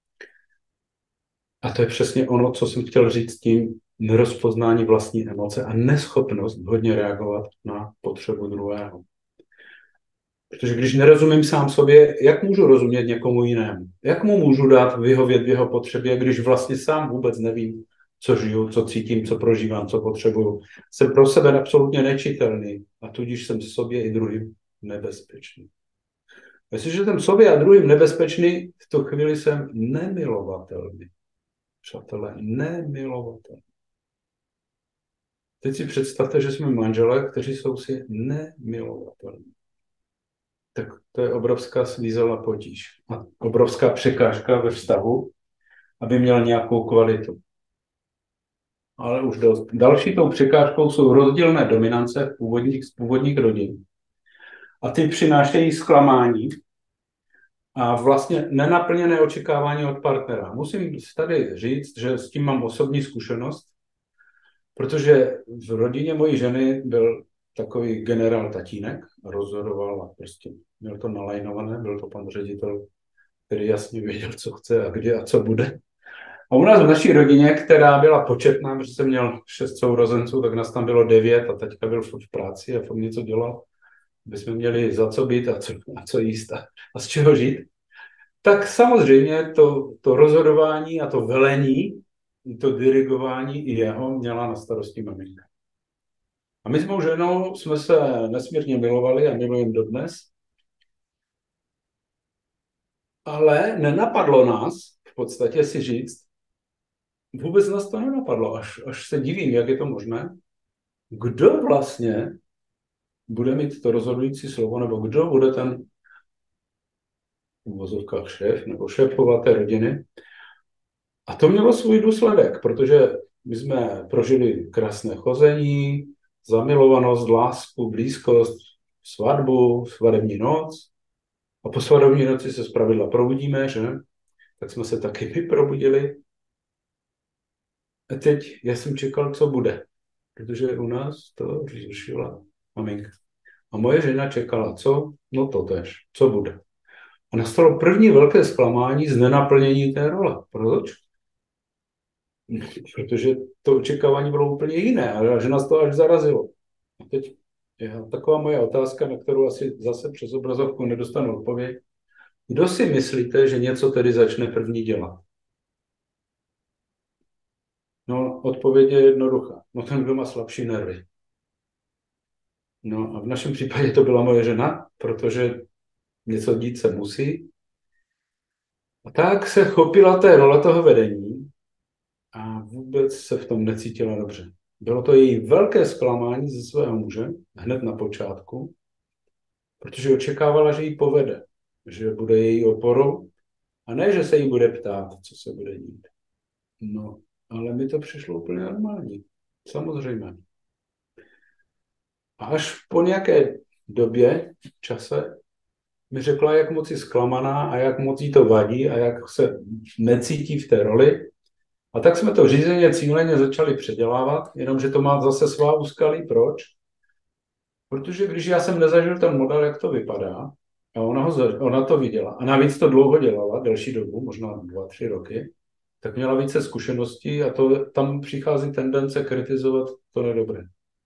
A to je přesně ono, co jsem chtěl říct tím nerozpoznání vlastní emoce a neschopnost hodně reagovat na potřebu druhého. Protože když nerozumím sám sobě, jak můžu rozumět někomu jinému? Jak mu můžu dát vyhovět v jeho potřebě, když vlastně sám vůbec nevím, co žiju, co cítím, co prožívám, co potřebuju. Jsem pro sebe absolutně nečitelný a tudíž jsem sobě i druhým nebezpečný. Jestliže jsem sobě a druhým nebezpečný, v tu chvíli jsem nemilovatelný. Přátelé, nemilovatelný. Teď si představte, že jsme manželé, kteří jsou si nemilovatelní. Tak to je obrovská svízelná potíž a obrovská překážka ve vztahu, aby měl nějakou kvalitu. Ale už dost. Další tou překážkou jsou rozdílné dominance z původních rodin. A ty přinášejí zklamání a vlastně nenaplněné očekávání od partnera. Musím tady říct, že s tím mám osobní zkušenost, protože v rodině mojí ženy byl takový generál tatínek rozhodoval a prostě měl to nalajnované, byl to pan ředitel, který jasně věděl, co chce a kde a co bude. A u nás v naší rodině, která byla početná, protože jsem měl 6 sourozenců, tak nás tam bylo 9 a teďka byl v práci a furt něco dělal, aby jsme měli za co být a co jíst a z čeho žít. Tak samozřejmě to rozhodování a to velení, to dirigování i jeho měla na starosti maminka. A my s mou ženou jsme se nesmírně milovali a milujeme dodnes, ale nenapadlo nás v podstatě si říct, vůbec nás to nenapadlo, až se divím, jak je to možné, kdo vlastně bude mít to rozhodující slovo, nebo kdo bude ten v uvozovkách šéf, nebo šéfova té rodiny. A to mělo svůj důsledek, protože my jsme prožili krásné chození, zamilovanost, lásku, blízkost, svatbu, svadební noc. A po svadební noci se zpravidla probudíme, že? Tak jsme se taky vyprobudili. A teď já jsem čekal, co bude, protože u nás to řešila maminka. A moje žena čekala, co? No to tež, co bude. A nastalo první velké zklamání z nenaplnění té role. Proč? Protože to očekávání bylo úplně jiné, a že nás to až zarazilo. A teď je taková moje otázka, na kterou asi zase přes obrazovku nedostanu odpověď. Kdo si myslíte, že něco tedy začne první dělat? No, odpověď je jednoduchá. No ten, kdo má slabší nervy. No a v našem případě to byla moje žena, protože něco dít se musí. A tak se chopila té role toho vedení a vůbec se v tom necítila dobře. Bylo to její velké zklamání ze svého muže hned na počátku, protože očekávala, že ji povede, že bude její oporou a ne, že se jí bude ptát, co se bude dít. No, ale mi to přišlo úplně normální. Samozřejmě. A až po nějaké době, čase, mi řekla, jak moc je zklamaná a jak moc jí to vadí a jak se necítí v té roli. A tak jsme to řízeně cíleně začali předělávat, jenomže to má zase svá úskalí. Proč? Protože když já jsem nezažil ten model, jak to vypadá, a ona to viděla, a navíc to dlouho dělala, delší dobu, možná 2-3 roky, tak měla více zkušeností a tam přichází tendence kritizovat to nedobré.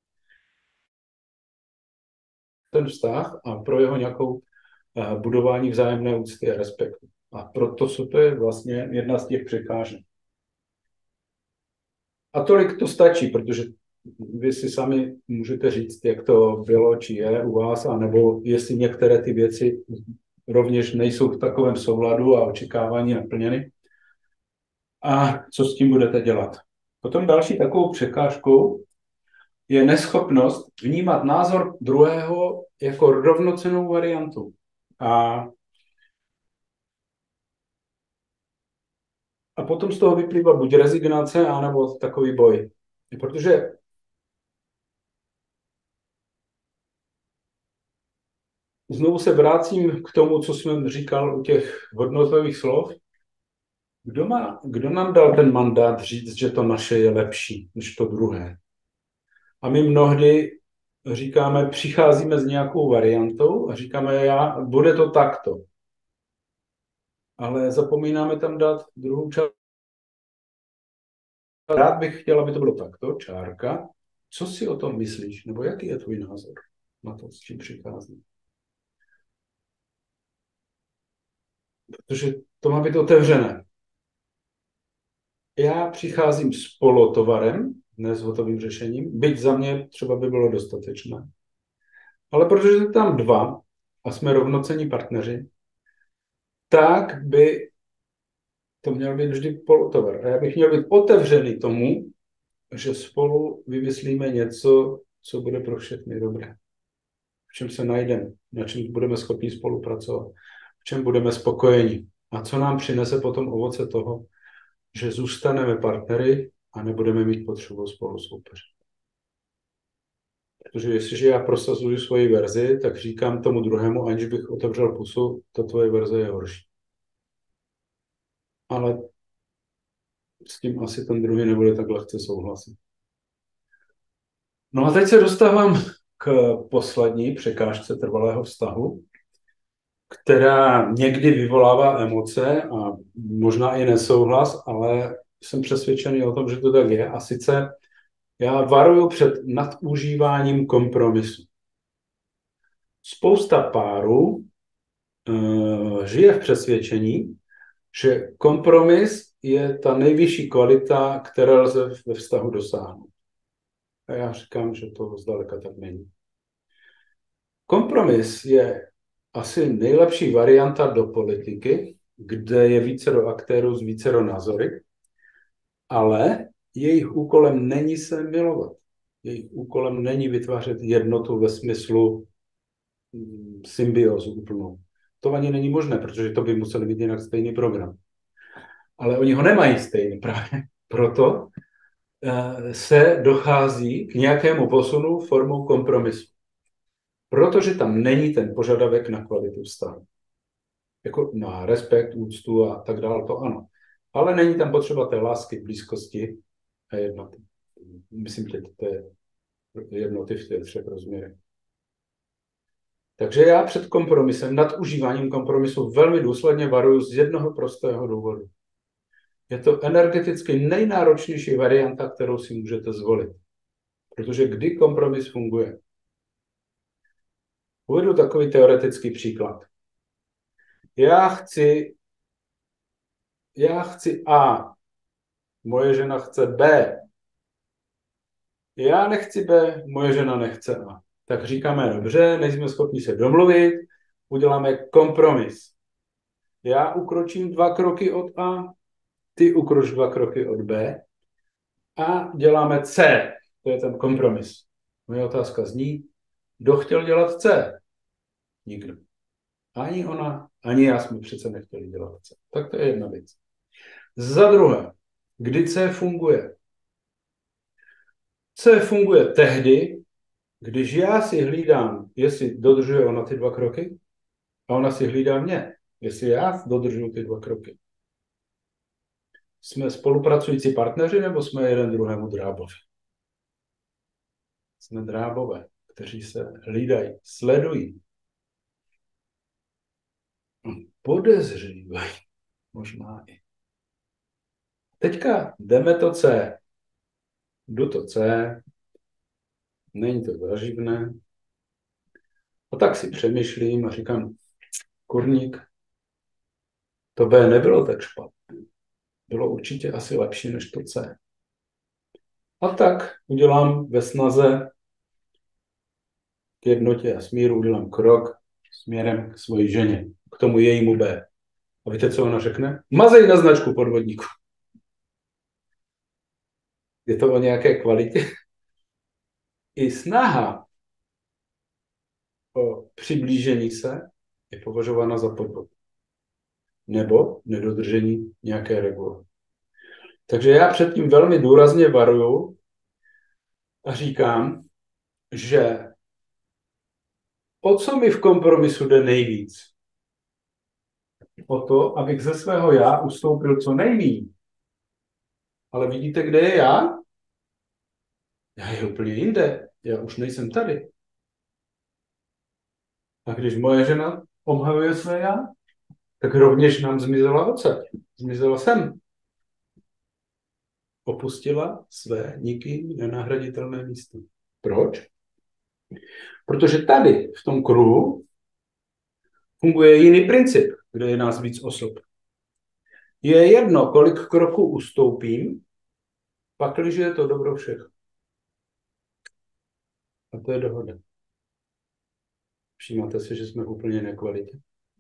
Ten vztah a pro jeho nějakou budování vzájemné úcty a respektu. A proto to je vlastně jedna z těch překážek. A tolik to stačí, protože vy si sami můžete říct, jak to bylo, či je u vás, anebo jestli některé ty věci rovněž nejsou v takovém souladu a očekávání naplněny. A co s tím budete dělat? Potom další takovou překážkou je neschopnost vnímat názor druhého jako rovnocennou variantu. A potom z toho vyplývá buď rezignace, anebo takový boj. Protože znovu se vrátím k tomu, co jsem říkal u těch hodnotových slov. Kdo nám dal ten mandát říct, že to naše je lepší než to druhé? A my mnohdy říkáme, přicházíme s nějakou variantou a říkáme, bude to takto. Ale zapomínáme tam dát druhou část. Rád bych chtěl, aby to bylo takto, čárka. Co si o tom myslíš? Nebo jaký je tvůj názor na to, s čím přichází? Protože to má být otevřené. Já přicházím s polotovarem, ne s hotovým řešením, byť za mě třeba by bylo dostatečné. Ale protože jsou tam dva a jsme rovnocenní partneři, tak by to měl být vždy polotovar. A já bych měl být otevřený tomu, že spolu vymyslíme něco, co bude pro všechny dobré. V čem se najdeme, na čem budeme schopni spolupracovat, v čem budeme spokojeni a co nám přinese potom ovoce toho, že zůstaneme partnery a nebudeme mít potřebu spolu soupeřit. Protože jestliže já prosazuju svoji verzi, tak říkám tomu druhému, aniž bych otevřel pusu, to tvoje verze je horší. Ale s tím asi ten druhý nebude tak lehce souhlasit. No a teď se dostávám k poslední překážce trvalého vztahu, která někdy vyvolává emoce a možná i nesouhlas, ale jsem přesvědčený o tom, že to tak je. A sice já varuju před nadužíváním kompromisu. Spousta párů žije v přesvědčení, že kompromis je ta nejvyšší kvalita, které lze ve vztahu dosáhnout. A já říkám, že to zdaleka tak není. Kompromis je asi nejlepší varianta do politiky, kde je vícero aktérů z vícero názory, ale jejich úkolem není se milovat. Jejich úkolem není vytvářet jednotu ve smyslu symbiózu úplnou. To ani není možné, protože to by museli mít jinak stejný program. Ale oni ho nemají stejný právě. Proto se dochází k nějakému posunu formou kompromisu. Protože tam není ten požadavek na kvalitu vztahu. Jako na respekt, úctu a tak dále, to ano. Ale není tam potřeba té lásky, blízkosti a jednoty. Myslím, že to je jednoty v těch třech rozměrech. Takže já před kompromisem, nad užíváním kompromisu velmi důsledně varuju z jednoho prostého důvodu. Je to energeticky nejnáročnější varianta, kterou si můžete zvolit. Protože kdy kompromis funguje? Uvedu takový teoretický příklad. Já chci A, moje žena chce B. Já nechci B, moje žena nechce A. Tak říkáme, dobře, nejsme schopni se domluvit, uděláme kompromis. Já ukročím 2 kroky od A, ty ukroč 2 kroky od B a děláme C. To je ten kompromis. Moje otázka zní, kdo chtěl dělat C? Nikdo. Ani ona, ani já jsme přece nechtěli dělat C. Tak to je jedna věc. Za druhé, kdy C funguje? C funguje tehdy, když já si hlídám, jestli dodržuje ona ty 2 kroky, a ona si hlídá mě, jestli já dodržuju ty 2 kroky. Jsme spolupracující partneři, nebo jsme jeden druhému drábovi? Jsme drábové, kteří se hlídají, sledují. Podezřívají. Možná i. Teďka jdeme to C. Jdu to C. Není to zaživné. A tak si přemýšlím a říkám, kurník, to B nebylo tak špatné. Bylo určitě asi lepší než to C. A tak udělám ve snaze k jednotě a smíru, udělám krok směrem k svoji ženě, k tomu jejímu B. A víte, co ona řekne? Mazej na značku podvodníku. Je to o nějaké kvalitě? I snaha o přiblížení se je považována za podvod. Nebo nedodržení nějaké regule. Takže já před tím velmi důrazně varuju a říkám, že o co mi v kompromisu jde nejvíc? O to, abych ze svého já ustoupil co nejméně. Ale vidíte, kde je já? Já je úplně jinde. Já už nejsem tady. A když moje žena obhajuje své já, tak rovněž nám zmizela odsaď. Zmizela jsem. Opustila své nikým nenahraditelné místo. Proč? Protože tady, v tom kruhu, funguje jiný princip, kde je nás víc osob. Je jedno, kolik kroků ustoupím, pakliže je to dobro všech. A to je dohoda. Všímáte si, že jsme v úplně nekvalitě.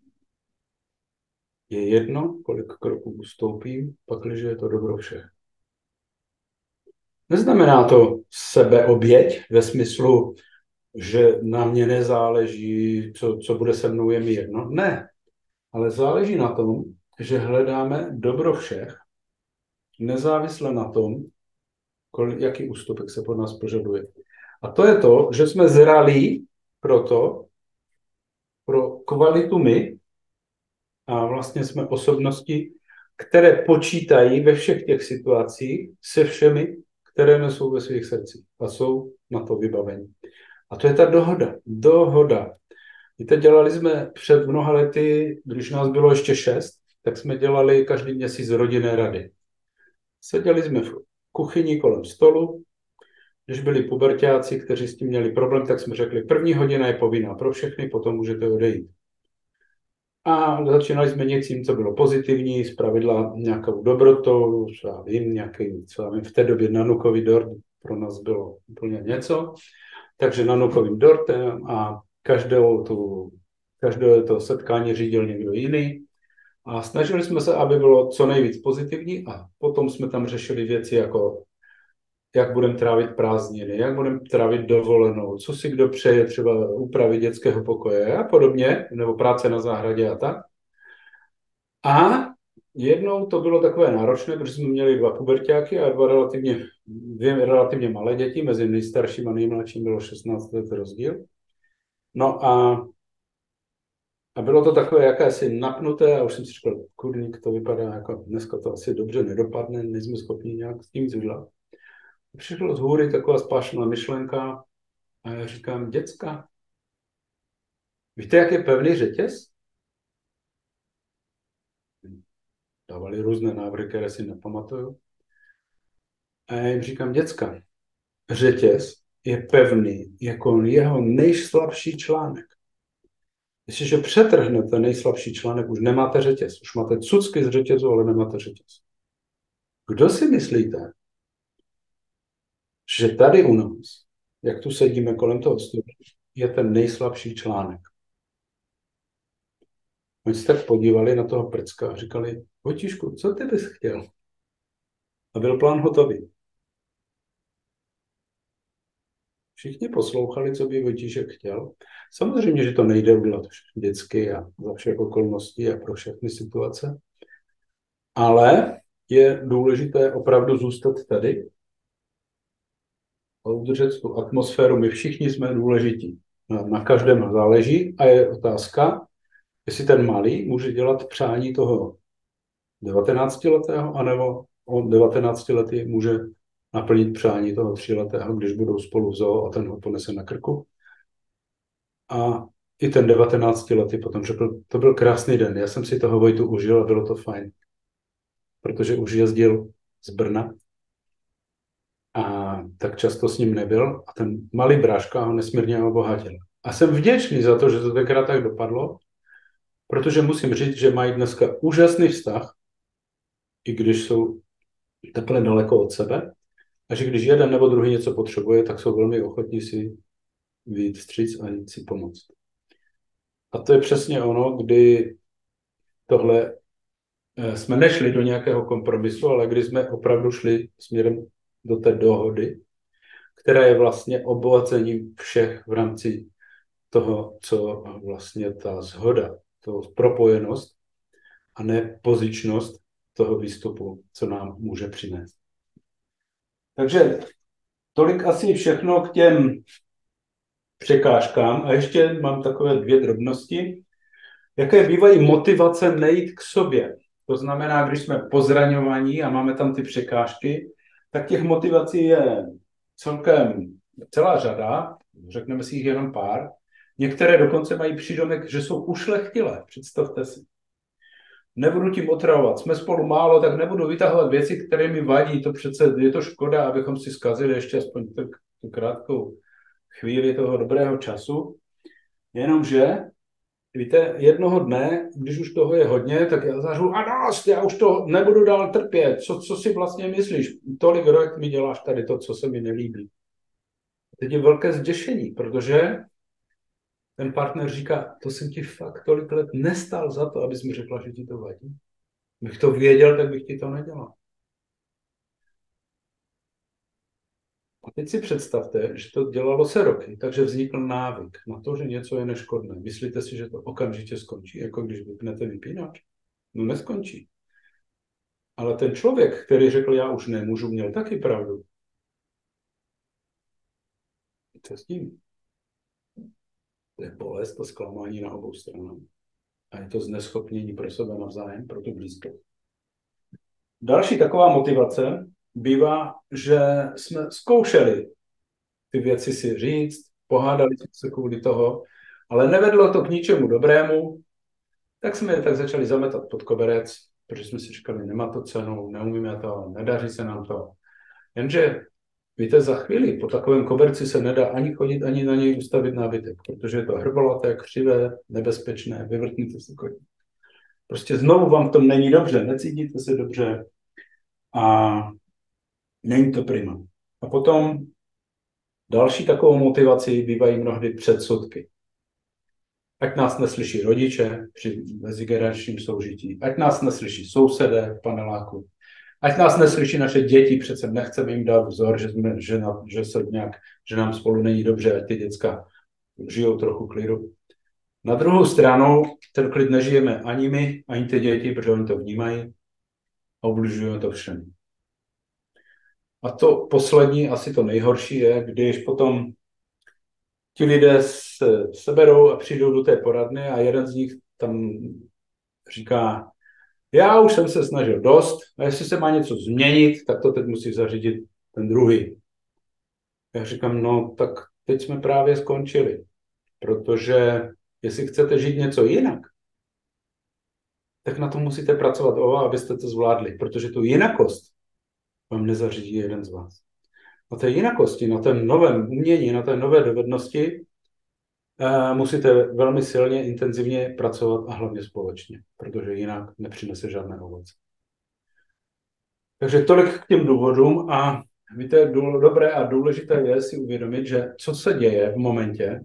Je jedno, kolik kroků ustoupím, pakliže je to dobro všech. Neznamená to sebeoběť ve smyslu, že na mě nezáleží, co bude se mnou, je mi jedno. Ne, ale záleží na tom, že hledáme dobro všech, nezávisle na tom, jaký ústupek se pod nás požaduje. A to je to, že jsme zralí pro kvalitu my a vlastně jsme osobnosti, které počítají ve všech těch situacích se všemi, které nesou ve svých srdcích a jsou na to vybaveni. A to je ta dohoda. Dohoda. Víte, dělali jsme před mnoha lety, když nás bylo ještě 6, tak jsme dělali každý měsíc rodinné rady. Seděli jsme v kuchyni kolem stolu. Když byli puberťáci, kteří s tím měli problém, tak jsme řekli, první hodina je povinná pro všechny, potom můžete odejít. A začínali jsme něčím, co bylo pozitivní, zpravidla nějakou dobrotou, já vím, nějaký, co já vím, v té době nanukový dort pro nás bylo úplně něco. Takže nanukovým dortem a každé to setkání řídil někdo jiný. A snažili jsme se, aby bylo co nejvíc pozitivní a potom jsme tam řešili věci jako jak budeme trávit prázdniny, jak budeme trávit dovolenou, co si kdo přeje, třeba úpravy dětského pokoje a podobně, nebo práce na zahradě a tak. A jednou to bylo takové náročné, protože jsme měli 2 puberťáky a 2 relativně malé děti, mezi nejstarším a nejmladším bylo 16 let rozdíl. No a bylo to takové jakési napnuté a už jsem si říkal, kurník, to vypadá jako dneska to asi dobře nedopadne, nejsme schopni nějak s tím udělat. Přišlo z hůry taková spášená myšlenka a já říkám, děcka, víte, jak je pevný řetěz? Dávali různé návrhy, které si nepamatuju. A já jim říkám, děcka, řetěz je pevný jako jeho nejslabší článek. Jestliže přetrhnete nejslabší článek, už nemáte řetěz. Už máte cucky z řetězu, ale nemáte řetěz. Kdo si myslíte, že tady u nás, jak tu sedíme kolem toho stolu, je ten nejslabší článek? Oni se tak podívali na toho prcka a říkali, Vojtíšku, co ty bys chtěl? A byl plán hotový. Všichni poslouchali, co by Vojtíšek chtěl. Samozřejmě, že to nejde udělat vždycky a za všech okolností a pro všechny situace. Ale je důležité opravdu zůstat tady a udržet tu atmosféru. My všichni jsme důležití. Na každém záleží a je otázka, jestli ten malý může dělat přání toho 19letého, anebo on 19letý může naplnit přání toho 3letého, když budou spolu v zoo a ten ho ponese na krku. A i ten 19letý potom řekl, to byl krásný den, já jsem si toho Vojtu užil a bylo to fajn. Protože už jezdil z Brna a tak často s ním nebyl a ten malý bráška ho nesmírně obohatil. A jsem vděčný za to, že to tenkrát tak dopadlo, protože musím říct, že mají dneska úžasný vztah, i když jsou takhle daleko od sebe, a že když jeden nebo druhý něco potřebuje, tak jsou velmi ochotní si vyjít vstříc a jít si pomoct. A to je přesně ono, kdy tohle jsme nešli do nějakého kompromisu, ale kdy jsme opravdu šli směrem do té dohody, která je vlastně obohacením všech v rámci toho, co vlastně ta shoda, to propojenost a ne pozičnost toho výstupu, co nám může přinést. Takže tolik asi všechno k těm překážkám. A ještě mám takové 2 drobnosti. Jaké bývají motivace nejít k sobě? To znamená, když jsme pozraňovaní a máme tam ty překážky, tak těch motivací je celkem celá řada, řekneme si jich jenom pár. Některé dokonce mají přídomek, že jsou ušlechtilé, představte si. Nebudu tím otravovat, jsme spolu málo, tak nebudu vytahovat věci, které mi vadí, to přece je to škoda, abychom si zkazili ještě aspoň tu krátkou chvíli toho dobrého času. Jenomže, víte, jednoho dne, když už toho je hodně, tak já zařu, a dost, já už to nebudu dál trpět, co si vlastně myslíš? Tolik rok mi děláš tady to, co se mi nelíbí. Teď je velké zděšení, protože ten partner říká, to jsem ti fakt tolik let nestal za to, abys mi řekla, že ti to vadí. Bych to věděl, tak bych ti to nedělal. A teď si představte, že to dělalo se roky, takže vznikl návyk na to, že něco je neškodné. Myslíte si, že to okamžitě skončí, jako když vypnete vypínač? No neskončí. Ale ten člověk, který řekl, já už nemůžu, měl taky pravdu. Co s tím? To je bolest, to zklamání na obou stranách. A je to zneschopnění pro sebe navzájem, pro tu blízkost. Další taková motivace bývá, že jsme zkoušeli ty věci si říct, pohádali jsme se kvůli toho, ale nevedlo to k ničemu dobrému, tak jsme je tak začali zametat pod koberec, protože jsme si říkali, nemá to cenu, neumíme to, nedaří se nám to. Jenže víte, za chvíli po takovém koberci se nedá ani chodit, ani na něj ustavit nábytek, protože je to hrbolaté, křivé, nebezpečné, vyvrtníte se koně. Prostě znovu vám v tom není dobře, necítíte se dobře a není to prima. A potom další takovou motivací bývají mnohdy předsudky. Ať nás neslyší rodiče při mezigeneračním soužití, ať nás neslyší sousedé v paneláku, ať nás neslyší naše děti, přece nechceme jim dát vzor, že nám spolu není dobře, ať ty děcka žijou trochu klidu. Na druhou stranu ten klid nežijeme ani my, ani ty děti, protože oni to vnímají a ubližují to všem. A to poslední, asi to nejhorší je, když potom ti lidé se seberou a přijdou do té poradny a jeden z nich tam říká, já už jsem se snažil dost a jestli se má něco změnit, tak to teď musí zařídit ten druhý. Já říkám, no tak teď jsme právě skončili, protože jestli chcete žít něco jinak, tak na to musíte pracovat abyste to zvládli, protože tu jinakost vám nezařídí jeden z vás. Na té jinakosti, na tom novém umění, na té nové dovednosti musíte velmi silně, intenzivně pracovat a hlavně společně, protože jinak nepřinese žádné ovoce. Takže tolik k těm důvodům a víte, dobré a důležité je si uvědomit, že co se děje v momentě,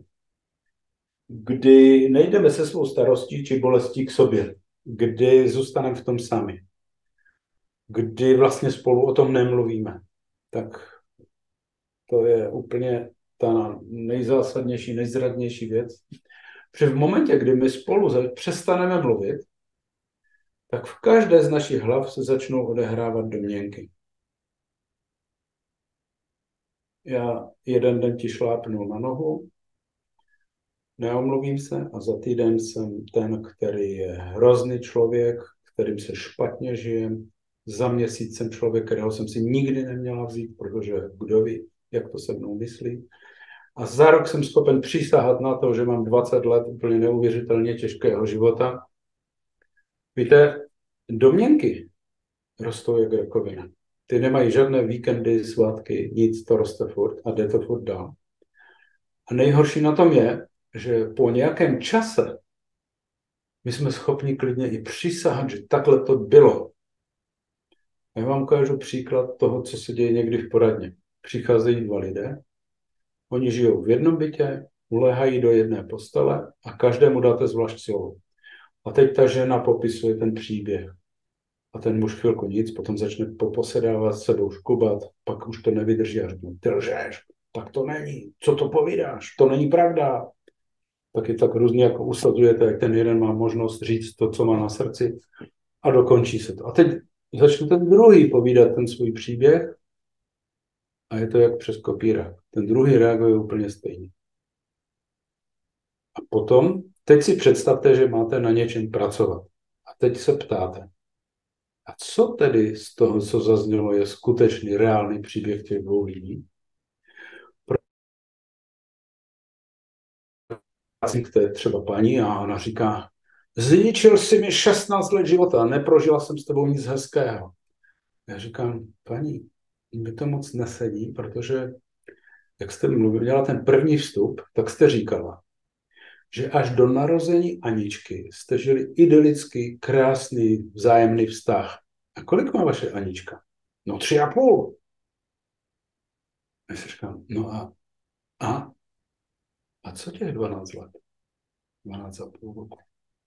kdy nejdeme se svou starostí či bolestí k sobě, kdy zůstaneme v tom sami, kdy vlastně spolu o tom nemluvíme, tak to je úplně ta nejzásadnější, nejzradnější věc. Protože v momentě, kdy my spolu přestaneme mluvit, tak v každé z našich hlav se začnou odehrávat domněnky. Já jeden den ti šlápnu na nohu, neomluvím se a za týden jsem ten, který je hrozný člověk, kterým se špatně žije. Za měsíc jsem člověk, kterého jsem si nikdy neměla vzít, protože kdo ví, jak to se mnou myslí. A za rok jsem schopen přísahat na to, že mám 20 let úplně neuvěřitelně těžkého života. Víte, domněnky rostou jak rakovina. Ty nemají žádné víkendy, svátky, nic, to roste furt a jde to furt dál. A nejhorší na tom je, že po nějakém čase my jsme schopni klidně i přísahat, že takhle to bylo. Já vám ukážu příklad toho, co se děje někdy v poradně. Přicházejí dva lidé, oni žijou v jednom bytě, uléhají do jedné postele a každému dáte zvlášť slovo. A teď ta žena popisuje ten příběh. A ten muž chvilku nic, potom začne posedávat s sebou, škubat, pak už to nevydrží a řekne, ty lžeš, tak to není, co to povídáš, to není pravda. Taky tak různě jako usazujete, jak ten jeden má možnost říct to, co má na srdci a dokončí se to. A teď začne ten druhý povídat ten svůj příběh a je to jak přes kopírák. Ten druhý reaguje úplně stejně. A potom, teď si představte, že máte na něčem pracovat. A teď se ptáte, a co tedy z toho, co zaznělo, je skutečný, reálný příběh těch dvou lidí? K té třeba paní a ona říká, zničil si mi 16 let života, neprožila jsem s tebou nic hezkého. Já říkám, paní, mi to moc nesedí, protože jak jste mluvila ten první vstup, tak jste říkala, že až do narození Aničky jste žili idylický, krásný, vzájemný vztah. A kolik má vaše Anička? No 3,5. Já si říkám, no a co těch 12 let? 12,5 roku.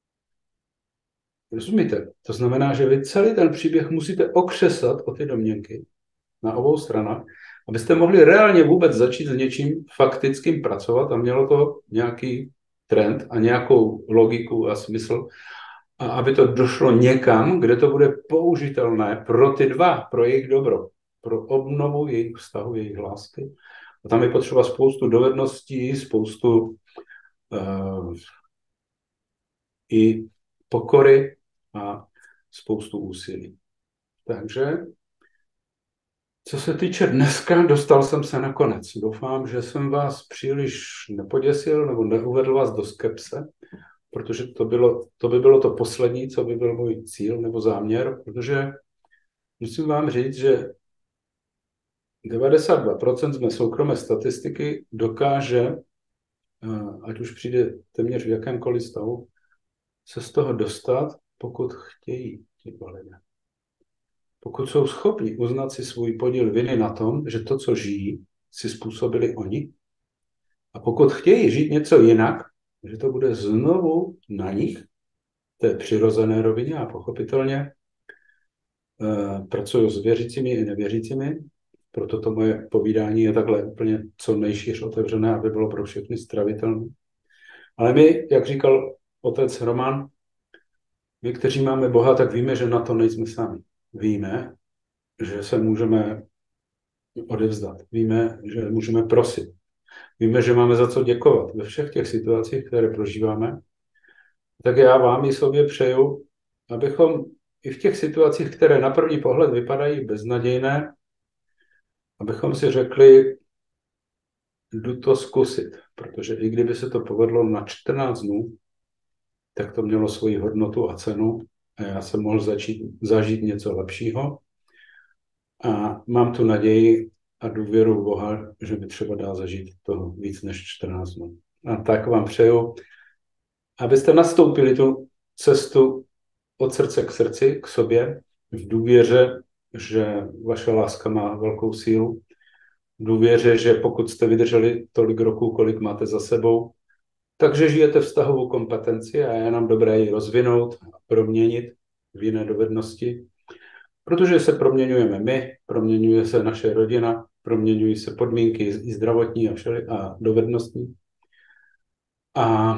Rozumíte? To znamená, že vy celý ten příběh musíte okřesat o ty domněnky na obou stranách, abyste mohli reálně vůbec začít s něčím faktickým pracovat a mělo to nějaký trend a nějakou logiku a smysl, a aby to došlo někam, kde to bude použitelné pro ty dva, pro jejich dobro, pro obnovu jejich vztahu, jejich lásky. A tam je potřeba spoustu dovedností, spoustu i pokory a spoustu úsilí. Takže Co se týče dneska, dostal jsem se nakonec. Doufám, že jsem vás příliš nepoděsil nebo neuvedl vás do skepse, protože to by bylo to poslední, co by byl můj cíl nebo záměr, protože musím vám říct, že 92% z mé soukromé statistiky dokáže, ať už přijde téměř v jakémkoliv stavu, se z toho dostat, pokud chtějí ti lidé. Pokud jsou schopni uznat si svůj podíl viny na tom, že to, co žijí, si způsobili oni, a pokud chtějí žít něco jinak, že to bude znovu na nich, to je přirozené rovině a pochopitelně pracuju s věřícími i nevěřícími, proto to moje povídání je takhle úplně co nejšíř otevřené, aby bylo pro všechny stravitelné. Ale my, jak říkal otec Roman, my, kteří máme Boha, tak víme, že na to nejsme sami. Víme, že se můžeme odevzdat. Víme, že můžeme prosit. Víme, že máme za co děkovat ve všech těch situacích, které prožíváme. Tak já vám i sobě přeju, abychom i v těch situacích, které na první pohled vypadají beznadějné, abychom si řekli, jdu to zkusit, protože i kdyby se to povedlo na 14 dnů, tak to mělo svoji hodnotu a cenu a já jsem mohl zažít něco lepšího. A mám tu naději a důvěru v Boha, že mi třeba dá zažít toho víc než 14 dnů. A tak vám přeju, abyste nastoupili tu cestu od srdce k srdci, k sobě, v důvěře, že vaše láska má velkou sílu, v důvěře, že pokud jste vydrželi tolik roků, kolik máte za sebou, takže žijete vztahovou kompetenci a je nám dobré ji rozvinout a proměnit v jiné dovednosti, protože se proměňujeme my, proměňuje se naše rodina, proměňují se podmínky i zdravotní a dovednostní. A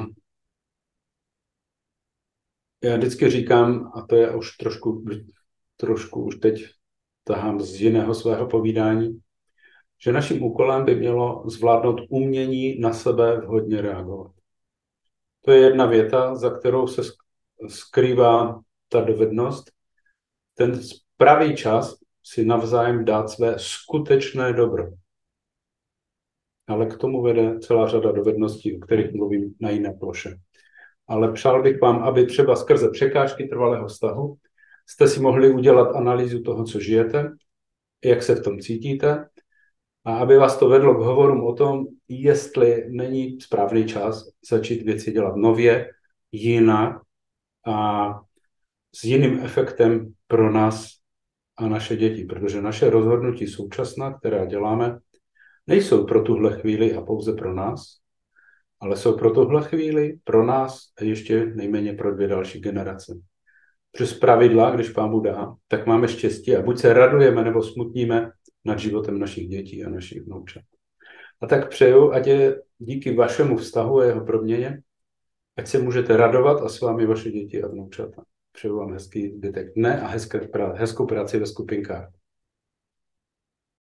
já vždycky říkám, a to je už trošku už teď tahám z jiného svého povídání, že naším úkolem by mělo zvládnout umění na sebe vhodně reagovat. To je jedna věta, za kterou se skrývá ta dovednost. Ten pravý čas si navzájem dát své skutečné dobro. Ale k tomu vede celá řada dovedností, o kterých mluvím na jiné ploše. Ale přál bych vám, aby třeba skrze překážky trvalého vztahu jste si mohli udělat analýzu toho, co žijete, jak se v tom cítíte, a aby vás to vedlo k hovorům o tom, jestli není správný čas začít věci dělat nově, jinak a s jiným efektem pro nás a naše děti, protože naše rozhodnutí současná, která děláme, nejsou pro tuhle chvíli a pouze pro nás, ale jsou pro tuhle chvíli, pro nás a ještě nejméně pro 2 další generace. Přes pravidla, když Pán Bůh dá, tak máme štěstí a buď se radujeme nebo smutníme nad životem našich dětí a našich vnoučat. A tak přeju, ať je díky vašemu vztahu a jeho proměně, ať se můžete radovat a s vámi vaše děti a vnoučata. Přeju vám hezký zbytek dne a hezkou práci ve skupinkách.